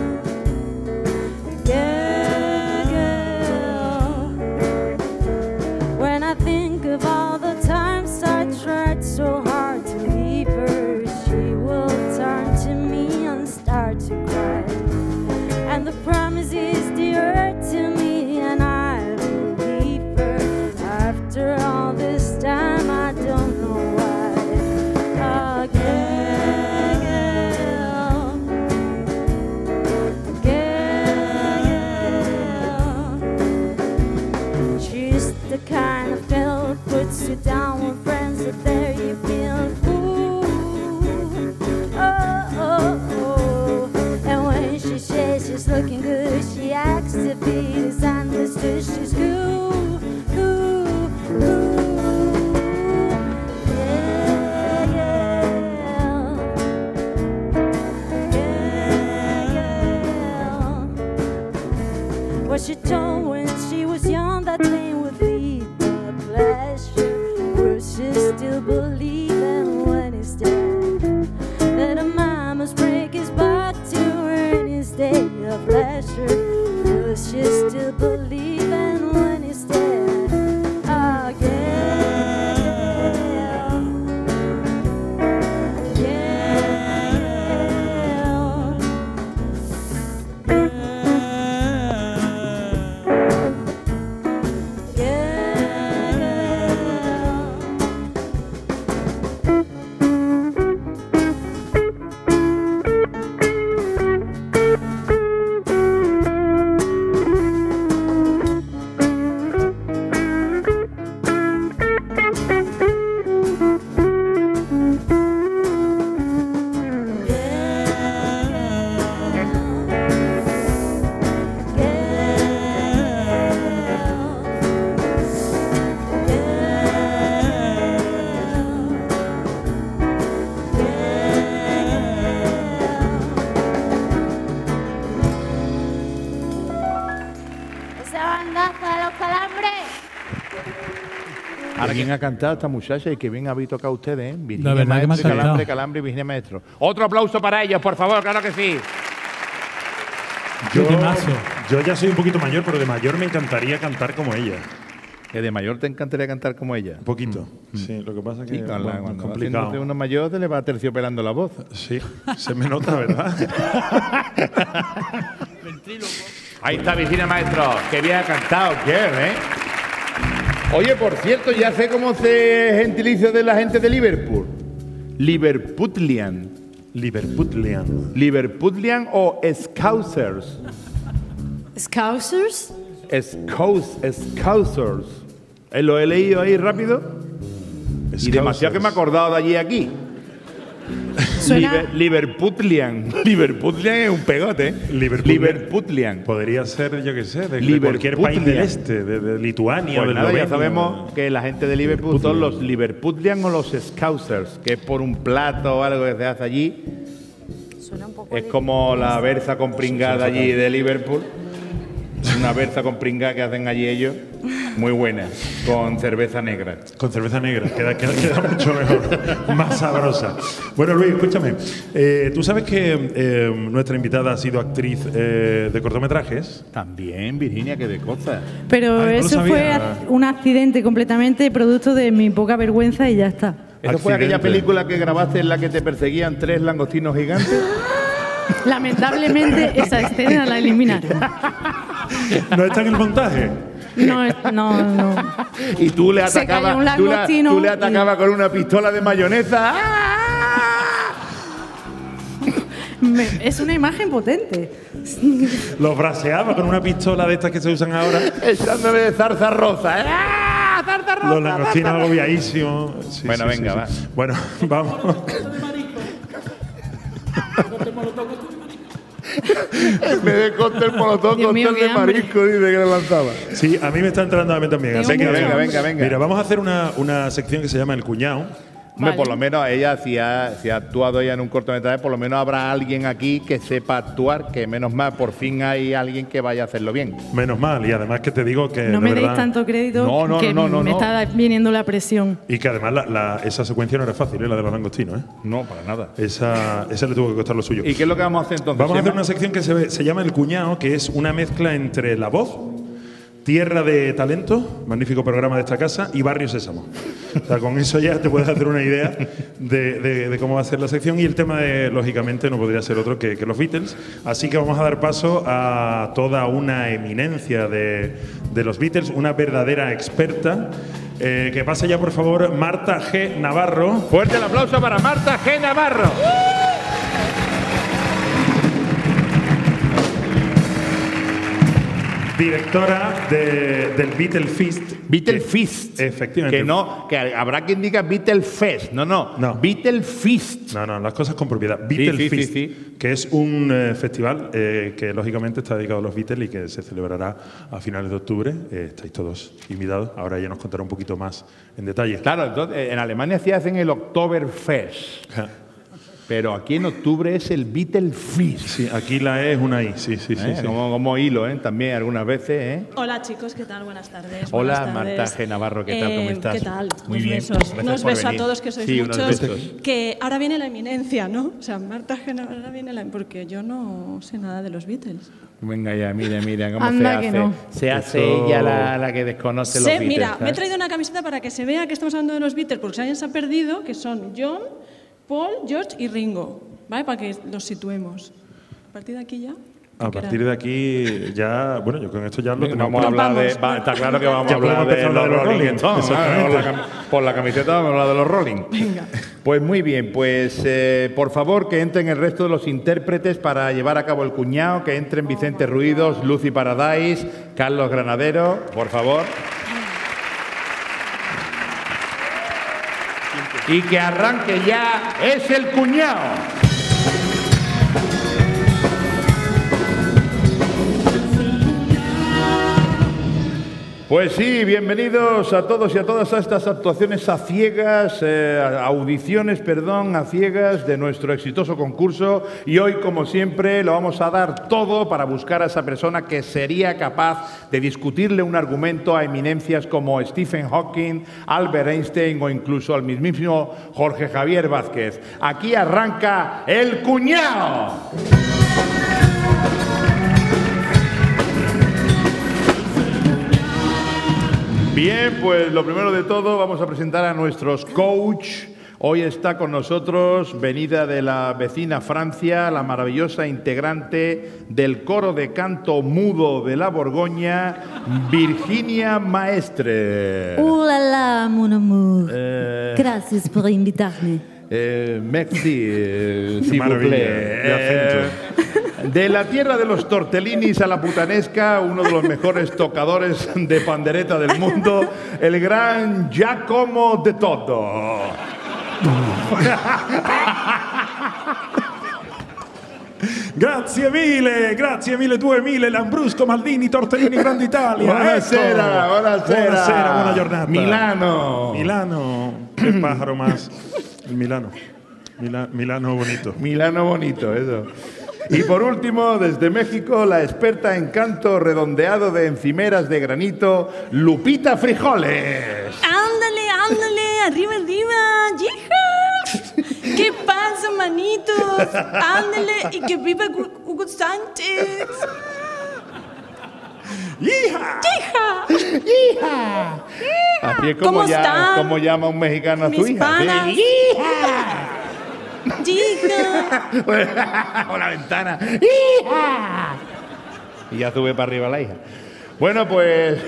girl, girl. When I think of all the times I tried so hard to leave her, she will turn to me and start to cry. And the promise is dear to me, and I believe her. After all this time, Qué bien ha cantado esta muchacha y qué bien habéis tocado ustedes, ¿eh? Virginia La verdad que me ha Maestro, encantado. Calambre, Calambre y Virginia Maestro. Otro aplauso para ellos, por favor, claro que sí. Yo, Qué temazo. yo ya soy un poquito mayor, pero de mayor me encantaría cantar como ella. Que de mayor te encantaría cantar como ella. Un poquito. Sí, lo que pasa es que Sí, con la- bueno, es cuando va complicado. haciéndose uno mayor te le va terciopelando la voz. Sí, se me nota, ¿verdad? Ahí está Virginia Maestro. Qué bien ha cantado, ¿qué, eh? Oye, por cierto, ya sé cómo se gentilicio de la gente de Liverpool. Liverpudlian. Liverpudlian. Liverpudlian o Scousers. ¿Scousers? Scous, Scousers. Eh, Lo he leído ahí rápido y demasiado que me he acordado de allí a aquí. Suena- Liber- Liverpudlian. Liverpudlian es un pegote. ¿eh? Liverpudlian. Liverpudlian. Podría ser, yo qué sé, de, de Liverpudlian. cualquier país del este, de, de Lituania, Pues de nada, ya Eslovenia. sabemos que la gente de Liverpool son los Liverpudlian o los Scousers, que es por un plato o algo que se hace allí. Suena un poco Es de- como la berza con pringada allí de Liverpool. Una berza con pringada que hacen allí ellos. Muy buena, con cerveza negra. Con cerveza negra, queda, queda, queda mucho mejor, más sabrosa. Bueno, Luis, escúchame. Eh, Tú sabes que eh, nuestra invitada ha sido actriz eh, de cortometrajes. También, Virginia, que de cosas. Pero Ay, no lo eso sabía. fue ac- un accidente completamente producto de mi poca vergüenza y ya está. ¿Eso fue aquella Accidente. película que grabaste en la que te perseguían tres langostinos gigantes? Lamentablemente esa escena la eliminaron. ¿No está en el montaje? No, es- no, no. Y tú le Se cayó atacabas, un tú, la- langostino tú le y- atacabas con una pistola de mayonesa. Me- es una imagen potente. Los braseaba con una pistola de estas que se usan ahora. Echándole de zarza rosa. ¿eh? ¡Ah! ¡Zarza rosa! Los langostinos agobiadísimos. Sí, Bueno, sí, venga, sí, va. sí. Bueno, vamos. En vez de cóctel molotov, Dios mío, cóctel de qué hambre. marisco, dice que le lanzaba. Sí, a mí me está entrando a mí también. Tengo Así que, mucha Venga, hambre. venga, venga, Mira, venga. vamos a hacer una, una sección que se llama El Cuñado. Hombre, Vale. por lo menos ella, si ha, si ha actuado ella en un cortometraje, por lo menos habrá alguien aquí que sepa actuar, que menos mal, por fin hay alguien que vaya a hacerlo bien. Menos mal, y además que te digo que. No de me deis verdad, tanto crédito No, no, que no, no, me no. está viniendo la presión. Y que además la, la- esa secuencia no era fácil, ¿eh? La de los langostinos, ¿eh? No, para nada. Esa, esa le tuvo que costar lo suyo. ¿Y qué es lo que vamos a hacer entonces? Vamos a hacer Chema? una sección que se, se llama El Cuñado, que es una mezcla entre La Voz, Tierra de Talento, magnífico programa de esta casa, y Barrio Sésamo. O sea, con eso ya te puedes hacer una idea de, de- de cómo va a ser la sección. Y el tema, de, lógicamente, no podría ser otro que, que los Beatles. Así que vamos a dar paso a toda una eminencia de, de los Beatles, una verdadera experta. Eh, que pase ya, por favor, Marta G. Navarro. Fuerte el aplauso para Marta G. Navarro. Directora de- del Beatle Feast. Beatle Que- Feast. Efectivamente. Que no, que habrá quien diga Beatle Fest. No, no. No. Beatle Feast. No, no, las cosas con propiedad. Beatle sí, sí, Feast, sí. que es un eh, festival eh, que lógicamente está dedicado a los Beatles y que se celebrará a finales de octubre. Eh, estáis todos invitados. Ahora ella nos contará un poquito más en detalle. Claro, entonces, en Alemania sí hacen el Oktoberfest. Ja. Pero aquí en octubre es el Beatle Feast. Sí, aquí la E es una I. Sí, sí, sí. ¿Eh? sí. Como, como hilo, ¿eh? También algunas veces, ¿eh? Hola chicos, ¿qué tal? Buenas tardes. Hola, Buenas tardes. Marta G. Navarro, ¿qué tal? ¿Cómo Eh, estás? ¿Qué tal? Muy unos bien. besos, Gracias unos por besos a venir. todos que sois Sí, unos muchos. besos. Que ahora viene la eminencia, ¿no? O sea, Marta G. Navarro, ahora viene la... Porque yo no sé nada de los Beatles. Venga ya, mira, mira cómo Anda se que hace. no. Se hace Eso- ella la, la que desconoce los Sé, Beatles. mira, me he ¿sabes? traído una camiseta para que se vea que estamos hablando de los Beatles, porque si alguien se ha perdido, que son John, Paul, George y Ringo, ¿vale? Para que los situemos. A partir de aquí ya. A ¿qué partir era? de aquí ya, bueno, yo con esto ya lo Venga, tenemos. vamos a hablar de. Vamos. va- está claro que vamos a Ya hablar podemos de empezar los a hablar de los Rolling Rolling, Stones. exactamente. Por la, cam- por la camiseta vamos a hablar de los Rolling. Pues muy bien, pues eh, por favor que entren el resto de los intérpretes para llevar a cabo el cuñado, que entren Vicente Ruidos, Lucy Paradise, Carlos Granadero, por favor. Y que arranque ya, es el cuñado. Pues sí, bienvenidos a todos y a todas a estas actuaciones a ciegas, eh, audiciones, perdón, a ciegas de nuestro exitoso concurso. Y hoy, como siempre, lo vamos a dar todo para buscar a esa persona que sería capaz de discutirle un argumento a eminencias como Stephen Hawking, Albert Einstein o incluso al mismísimo Jorge Javier Vázquez. Aquí arranca El Cuñao. Bien, pues lo primero de todo vamos a presentar a nuestros coach. Hoy está con nosotros, venida de la vecina Francia, la maravillosa integrante del coro de canto mudo de la Borgoña, Virginia Maestre. ¡Oh la la, mon amour! Eh, Gracias por invitarme. Eh, merci, eh, s'il vous Maravilla, plaît. de acento. Eh, de la tierra de los tortellinis a la putanesca, uno de los mejores tocadores de pandereta del mundo, el gran Giacomo de Todo. Grazie mille, grazie mille, duemila, Lambrusco, Maldini, Tortellini, Grande Italia. Buonasera, ecco. buonasera. Buonasera, buona giornata. Milano. Milano, qué pájaro más. El Milano. Mila- Milano bonito. Milano bonito, eso. Y por último, desde México, la experta en canto redondeado de encimeras de granito, Lupita Frijoles. Ándale, ándale, arriba, arriba, hija. ¿Qué pasa, manitos? Ándale, y que viva Gu- Hugo Sánchez. ¡Hija! ¡Hija! ¡Hija! Así es como, ¿Cómo ya, están? como llama un mexicano a su Mis hija. panas. ¿Sí? ¡Hija! ¡Hija! O la ventana. ¡Hija! Y ya sube para arriba la hija. Bueno, pues...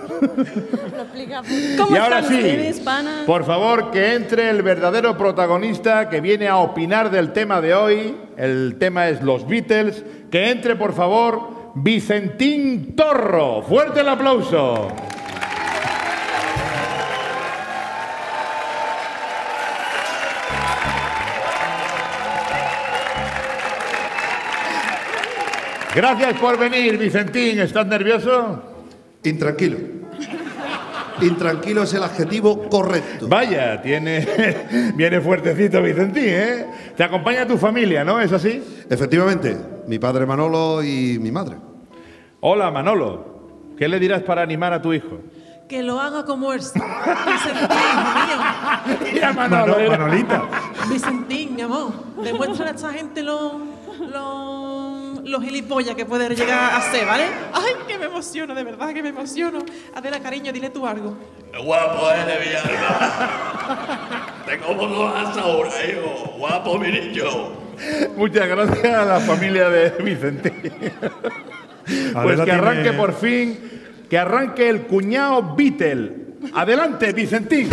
¿Cómo y ahora están sí, ustedes, panas? por favor, que entre el verdadero protagonista que viene a opinar del tema de hoy. El tema es los Beatles. Que entre, por favor, Vicentín Torro. Fuerte el aplauso. Gracias por venir, Vicentín. ¿Estás nervioso? Intranquilo. Intranquilo es el adjetivo correcto. Vaya, tiene, viene fuertecito Vicentín, ¿eh? Te acompaña tu familia, ¿no? ¿Es así? Efectivamente, mi padre Manolo y mi madre. Hola, Manolo. ¿Qué le dirás para animar a tu hijo? Que lo haga como es. Vicentín, hijo mío. Mira, Manolo. Mano- Manolita. Vicentín, mi amor. Demuéstrale a esta gente lo, lo, lo gilipollas que puede llegar a ser, ¿vale? Ay, que me emociono, de verdad que me emociono. Adela, cariño, dile tú algo. Qué guapo eres, Villalba. Te como no vas ahora, hijo. Guapo, mi niño. Muchas gracias a la familia de Vicentín. Pues Adela que arranque tiene- por fin, que arranque el cuñado Beatle. Adelante, Vicentín.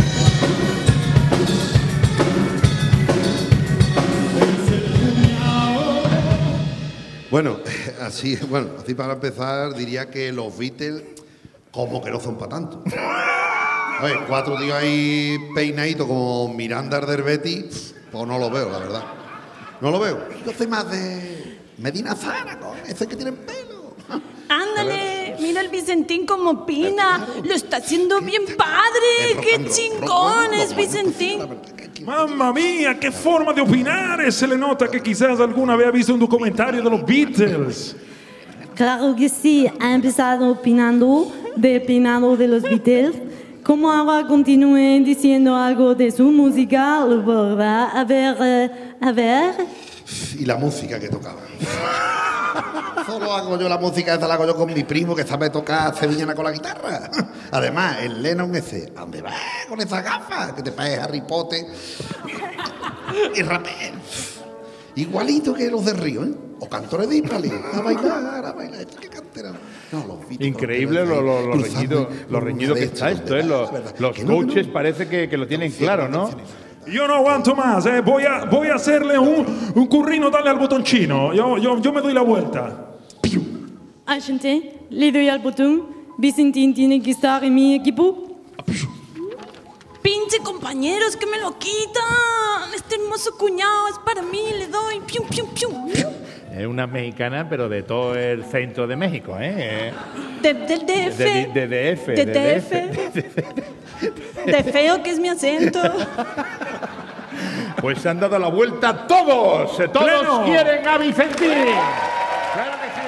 Bueno, así, bueno, así para empezar diría que los Beatles como que no son para tanto. A ver, cuatro tíos ahí peinaditos como Miranda Derbetti, pues no lo veo, la verdad. No lo veo. Yo soy más de Medina Zara, con ese que tienen pelo. Ándale, mira el Vicentín como opina. Lo está haciendo bien padre. ¡Qué chingón es Vicentín! ¡Mamma mía! ¡Qué forma de opinar! Se le nota que quizás alguna vez ha visto un documentario de los Beatles. Claro que sí, ha empezado opinando del peinado de los Beatles. Como ahora continúe diciendo algo de su música, ¿verdad? A ver, eh, a ver. Y la música que tocaba. Solo hago yo la música, esa la hago yo con mi primo que sabe tocar sevillana con la guitarra. Además, el Lennon ese, ¿a dónde va con esas gafas? Que te pares Harry Potter y rapea. Igualito que los de Río, ¿eh? O Cantores de Hispali. A bailar, a bailar. Esto que cantera. No, los Beatles, Increíble los lo, lo, lo Beatles, reñido, cruzando lo reñido una que de está estas, esto, ¿eh? ¿verdad? Los, ¿verdad? los Que no, que coaches no. parece que, que lo tienen claro, ¿no? Yo no aguanto más, eh. voy, a, voy a hacerle un, un currino, dale al botoncino. Yo, yo, yo me doy la vuelta. Enchanté, le doy al botón. Vicentín tiene que estar en mi equipo. Pinche compañeros, que me lo quitan. Este hermoso cuñado es para mí, le doy. Pium, pium, pium, pium. Es una mexicana, pero de todo el centro de México, ¿eh? De- del D F. De, de, de D F. De de D F. De feo que es mi acento. Pues se han dado la vuelta todos. Todos Pleno. quieren a Vicentín. Claro que sí.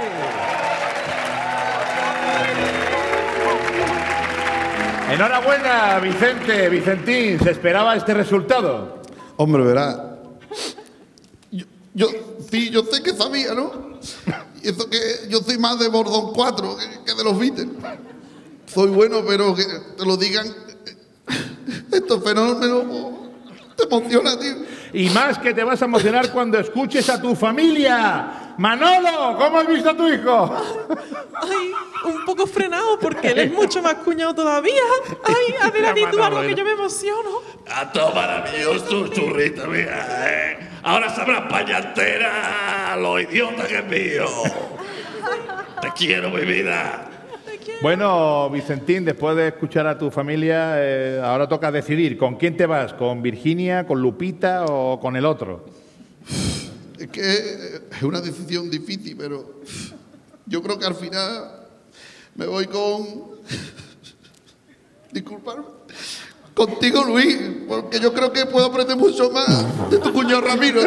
Enhorabuena, Vicente, Vicentín. ¿Se esperaba este resultado? Hombre, verá. Yo, yo, sí, yo sé que sabía, ¿no? Y eso que yo soy más de Bordón cuatro que, que de los Beatles. Soy bueno, pero que te lo digan. Estos fenómenos te emociona, tío. Y más que te vas a emocionar cuando escuches a tu familia. Manolo, ¿cómo has visto a tu hijo? Ay, un poco frenado porque él es mucho más cuñado todavía. Ay, a ver, a ti tú algo que yo me emociono. A todo maravilloso, churrita, mira, ¿eh? Ahora sabrá España entera lo idiota que es mío. Te quiero, mi vida. Bueno, Vicentín, después de escuchar a tu familia, eh, ahora toca decidir con quién te vas, con Virginia, con Lupita o con el otro. Es que es una decisión difícil, pero yo creo que al final me voy con... Disculparme. Contigo, Luis, porque yo creo que puedo aprender mucho más de tu cuñado Ramiro.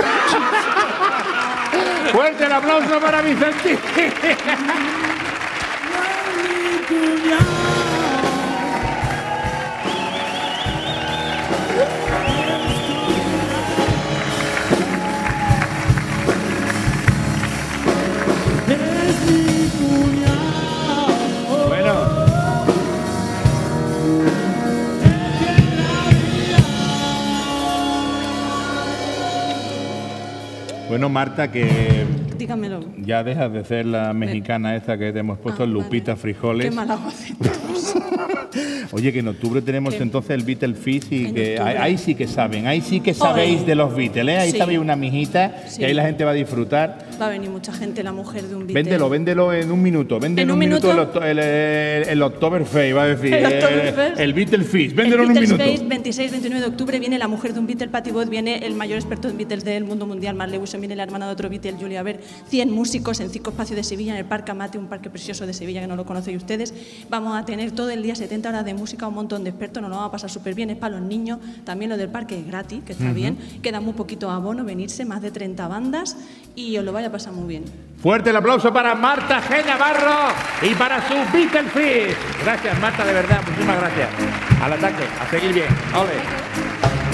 Fuerte el aplauso para Vicentín. Bueno. Bueno, Marta, que Dígamelo. ya dejas de ser la mexicana esta que te hemos puesto, Ah, Lupita vale. Frijoles. Qué mal hago acentos. Oye, que en octubre tenemos ¿Qué? entonces el Beatle Fest y En que ahí, octubre. ahí sí que saben, ahí sí que sabéis Oye. de los Beatles, ¿eh? Ahí Sí. sabéis una mijita Sí. y ahí la gente va a disfrutar. Va a venir mucha gente, la mujer de un Beatle. Véndelo, véndelo en un minuto. Vende ¿En en un un minuto, minuto? el, octo- el, el, el Oktoberfest, va a decir. El Oktoberfest. el Beatle Fest. Véndelo El en un Beatles minuto. Fest, veintiséis veintinueve de octubre, viene la mujer de un Beatle, Patty Boyd, viene el mayor experto en Beatles del mundo mundial, Mark Lewison, viene la hermana de otro Beatle, Julia Ver, cien músicos en Circo Espacio de Sevilla, en el Parque Amate, un parque precioso de Sevilla que no lo conocéis ustedes. Vamos a tener todo el día setenta horas de música, un montón de expertos, nos lo vamos a pasar súper bien, es para los niños, también lo del parque es gratis, que está Ujú. bien, queda muy poquito abono, venirse, más de treinta bandas y os lo vaya a pasar muy bien. Fuerte el aplauso para Marta G. Navarro y para su Beatle Fest. Gracias, Marta, de verdad. Muchísimas gracias. Al ataque, a seguir bien. Ole.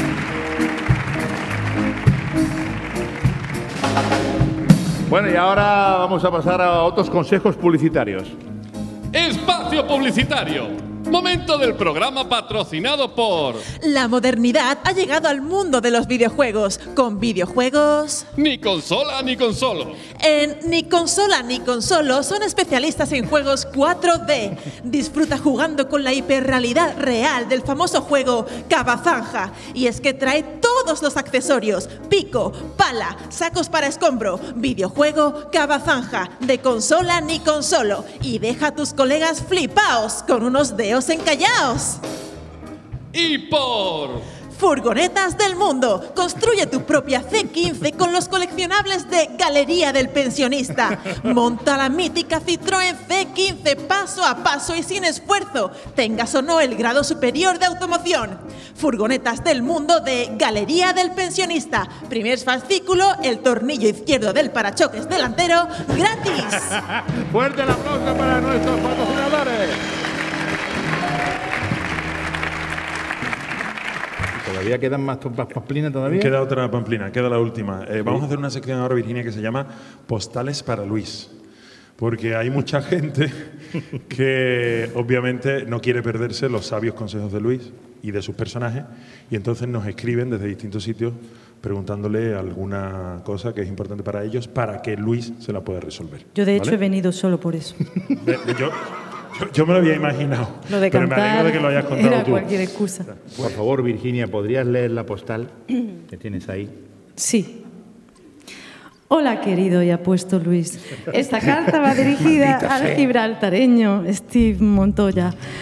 Bueno, y ahora vamos a pasar a otros consejos publicitarios. Espacio publicitario. Momento del programa patrocinado por... La modernidad ha llegado al mundo de los videojuegos. Con videojuegos... Ni consola ni consolo. En Ni Consola ni Consolo son especialistas en juegos cuatro D. Disfruta jugando con la hiperrealidad real del famoso juego Cabazanja. Y es que trae todos los accesorios: pico, pala, sacos para escombro, videojuego Cabazanja, de consola ni consolo. Y deja a tus colegas flipaos con unos dedos encallaos. Y por... Furgonetas del Mundo. Construye tu propia C quince con los coleccionables de Galería del Pensionista. Monta la mítica Citroën C quince paso a paso y sin esfuerzo, tengas o no el grado superior de automoción. Furgonetas del Mundo de Galería del Pensionista. Primer fascículo, el tornillo izquierdo del parachoques delantero, gratis. Fuerte el aplauso para nuestros patrocinadores. ¿Todavía quedan más pamplinas todavía? Queda otra pamplina, queda la última. Eh, vamos a hacer una sección ahora, Virginia, que se llama Postales para Luis. Porque hay mucha gente que obviamente no quiere perderse los sabios consejos de Luis y de sus personajes, y entonces nos escriben desde distintos sitios preguntándole alguna cosa que es importante para ellos para que Luis se la pueda resolver. Yo de hecho ¿vale? he venido solo por eso. De- de- yo, yo, yo me lo había imaginado, Lo de pero me alegro cantar de que lo hayas contado era tú. cualquier excusa. Por favor, Virginia, ¿podrías leer la postal que tienes ahí? Sí. Hola, querido y apuesto Luis. Esta carta va dirigida Maldita al sea. gibraltareño Steve Montoya.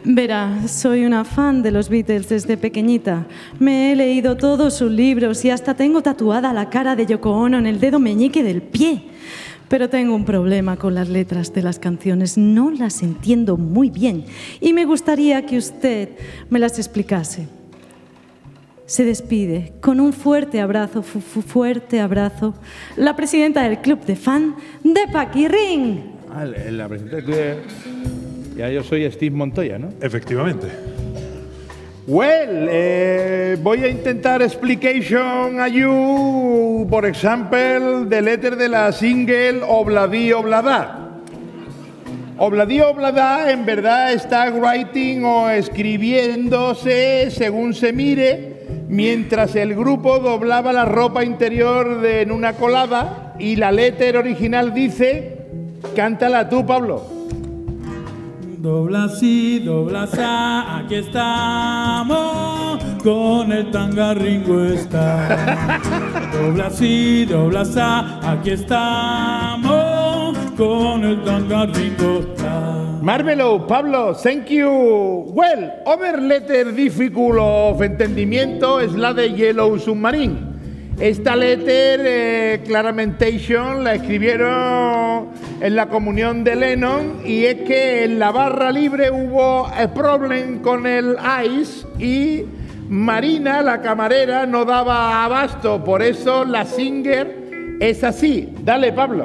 Verá, soy una fan de los Beatles desde pequeñita. Me he leído todos sus libros y hasta tengo tatuada la cara de Yoko Ono en el dedo meñique del pie. Pero tengo un problema con las letras de las canciones. No las entiendo muy bien y me gustaría que usted me las explicase. Se despide con un fuerte abrazo, fu fu fuerte abrazo, la presidenta del club de fan de Paquirrín. Ah, la presidenta del club de... Ya yo soy Steve Montoya, ¿no? Efectivamente. Well, eh, voy a intentar explication a you, por example, the letter de la single Obladi Oblada. Obladi Oblada en verdad está writing o escribiéndose según se mire, mientras el grupo doblaba la ropa interior de, en una colada y la letra original dice, cántala tú, Pablo. Dobla sí, dobla sa, aquí estamos, con el tangarringo está. Dobla sí, dobla sa, aquí estamos, con el tangarringo está. Marvelo, Pablo, thank you. Well, other letter difficult of entendimiento es la de Yellow Submarine. Esta letter, eh, Claramentation, la escribieron en la comunión de Lennon y es que en la barra libre hubo el problem con el ice y Marina, la camarera, no daba abasto. Por eso la singer es así. Dale, Pablo.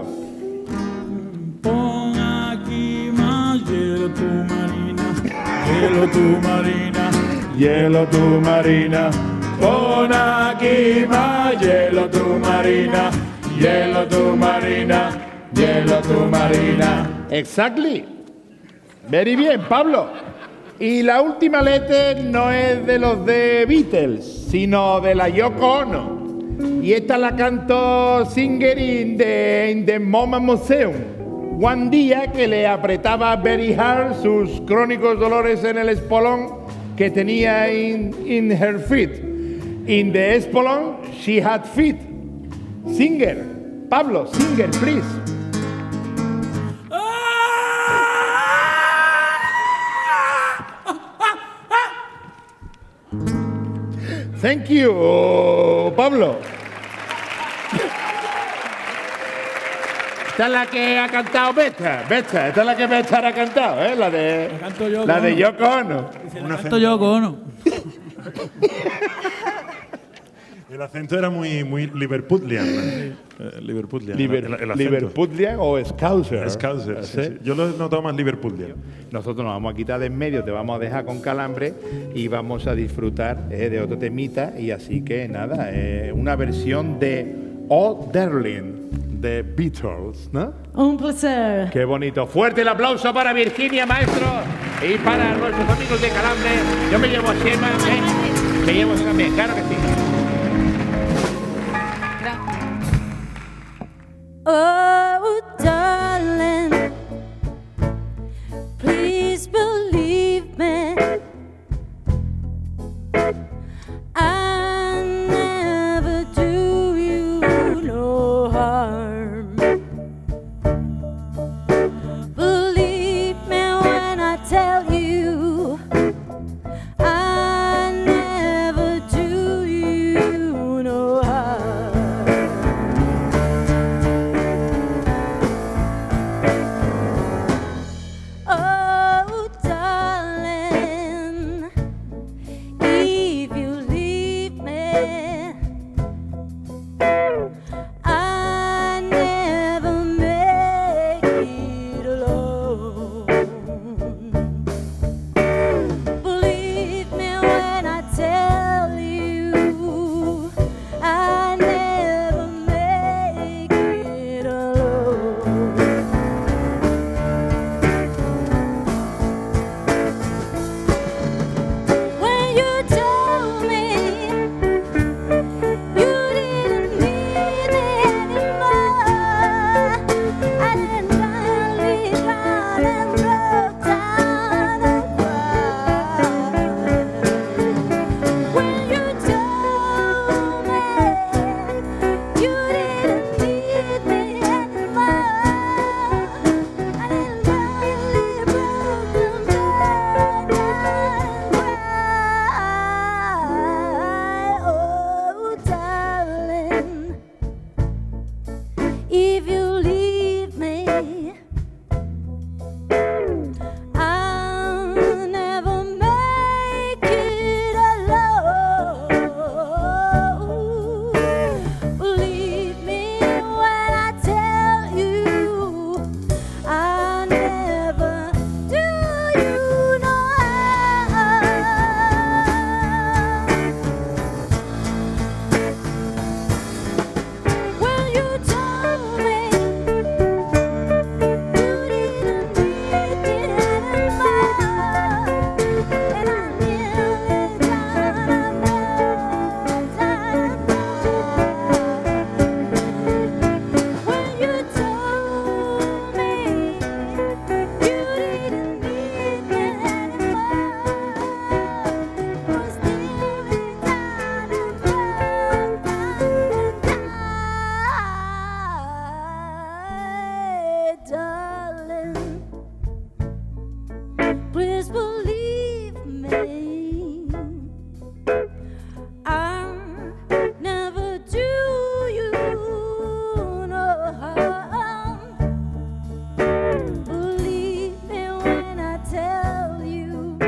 Pon aquí más hielo tu Marina, hielo tu Marina, hielo tu Marina. Pon aquí más hielo tu Marina, hielo tu Marina, hielo tu Marina. Exactly. Very bien, Pablo. Y la última letra no es de los de Beatles, sino de la Yoko Ono. Y esta la cantó Singer in the, in the MoMA Museum. Un día que le apretaba very hard sus crónicos dolores en el espolón que tenía in, in her feet. In the espolón, she had feet. Singer. Pablo, Singer, please. Thank you, Pablo. Esta es la que ha cantado Beta, Beta, esta es la que Beta ha cantado, ¿eh? La de, la canto yo, la de Yoko Ono. La canto Yoko Ono. El acento era muy, muy liverpudlian. Eh, liverpudlian. Liber, el, el Liverpudlian o Scouser. Scouser, sí, sí. Yo lo he notado más liverpudlian. Nosotros nos vamos a quitar de en medio, te vamos a dejar con calambre y vamos a disfrutar eh, de otro temita. Y así que nada, eh, una versión de Oh Darling de Beatles, ¿no? Un placer. Qué bonito. Fuerte el aplauso para Virginia, maestro, y para nuestros amigos de Calambre. Yo me llevo a Chema, ¿eh? Me llevo también, claro que sí. Oh, darling, please believe me. I never do you no harm. Believe me when I tell you I never do you no harm. if you leave me, I'll never make it alone. Believe me when I tell you, I never do you no harm. When you told me please believe me, I'll never do you no harm. Believe me when I tell you,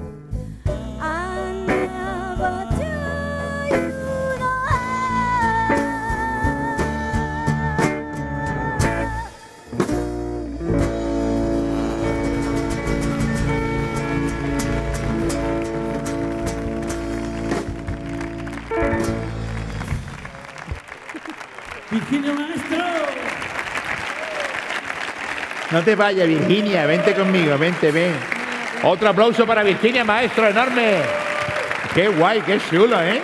I never do you no harm. Virginia Maestro. No te vayas, Virginia, vente conmigo, vente, ven. Otro aplauso para Virginia Maestro, enorme. Qué guay, qué chulo, ¿eh?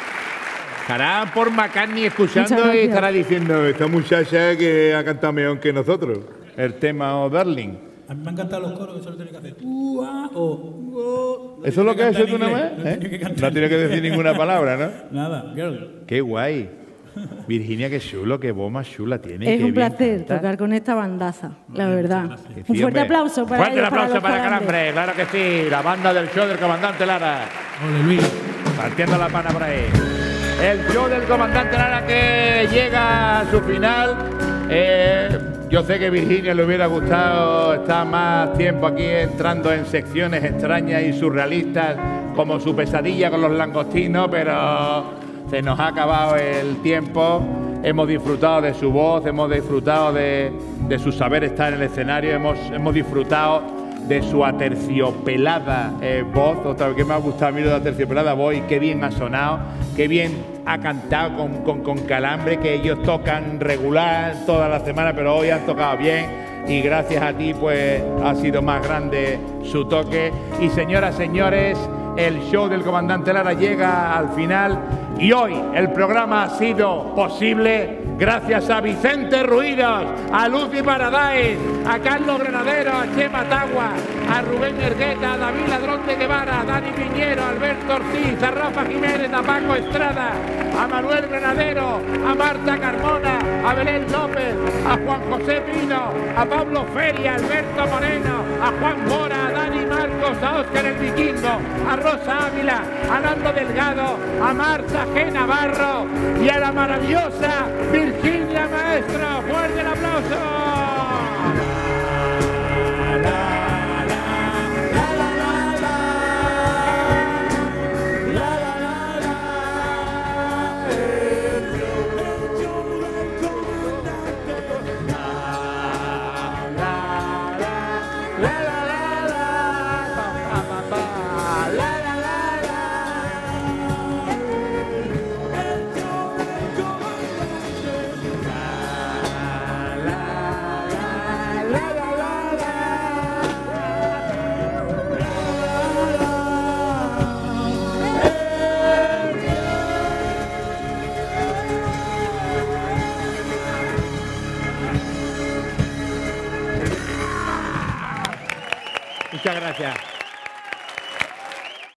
Estará por McCartney escuchando y estará diciendo, esta muchacha que ha cantado mejor que nosotros, el tema O Darling. A mí me han cantado los coros que solo tiene que hacer. Uh, ah, oh, uh, ¿Eso es lo que has hecho tú una inglés, vez? no ¿Eh? tiene que cantar No tiene que en decir inglés. ninguna palabra, ¿no? Nada, girl. Qué guay. Virginia, qué chulo, qué voz más chula tiene. Es qué un bien placer canta. tocar con esta bandaza, la verdad. Sí, Un fuerte hombre. aplauso para Fuerte el ellos, para aplauso los para calambres. Calambre, claro que sí. La banda del show del comandante Lara. Ole, Luis. Partiendo la pana por ahí. El show del comandante Lara que llega a su final. Eh, yo sé que a Virginia le hubiera gustado estar más tiempo aquí entrando en secciones extrañas y surrealistas como su pesadilla con los langostinos, pero se nos ha acabado el tiempo. Hemos disfrutado de su voz, hemos disfrutado de, de su saber estar en el escenario, hemos, hemos disfrutado de su aterciopelada eh, voz. Otra vez que me ha gustado a mí lo de aterciopelada voz, y qué bien ha sonado, qué bien ha cantado con, con, con Calambre, que ellos tocan regular toda la semana, pero hoy han tocado bien y gracias a ti pues ha sido más grande su toque. Y señoras, señores, el show del comandante Lara llega al final y hoy el programa ha sido posible gracias a Vicente Ruidos, a Lucy Paradise, a Carlos Granadero, a Chema Tagua, a Rubén Ergueta, a David Ladrón de Guevara, a Dani Piñero, a Alberto Ortiz, a Rafa Jiménez, a Paco Estrada, a Manuel Granadero, a Marta Carmona, a Belén López, a Juan José Pino, a Pablo Feria, a Alberto Moreno, a Juan Mora, a Dani Marcos, a Óscar el Vikingo, a Rosa Ávila, a Nando Delgado, a Marta G. Navarro y a la maravillosa Virginia Maestro. ¡Fuerte el aplauso! Muchas gracias.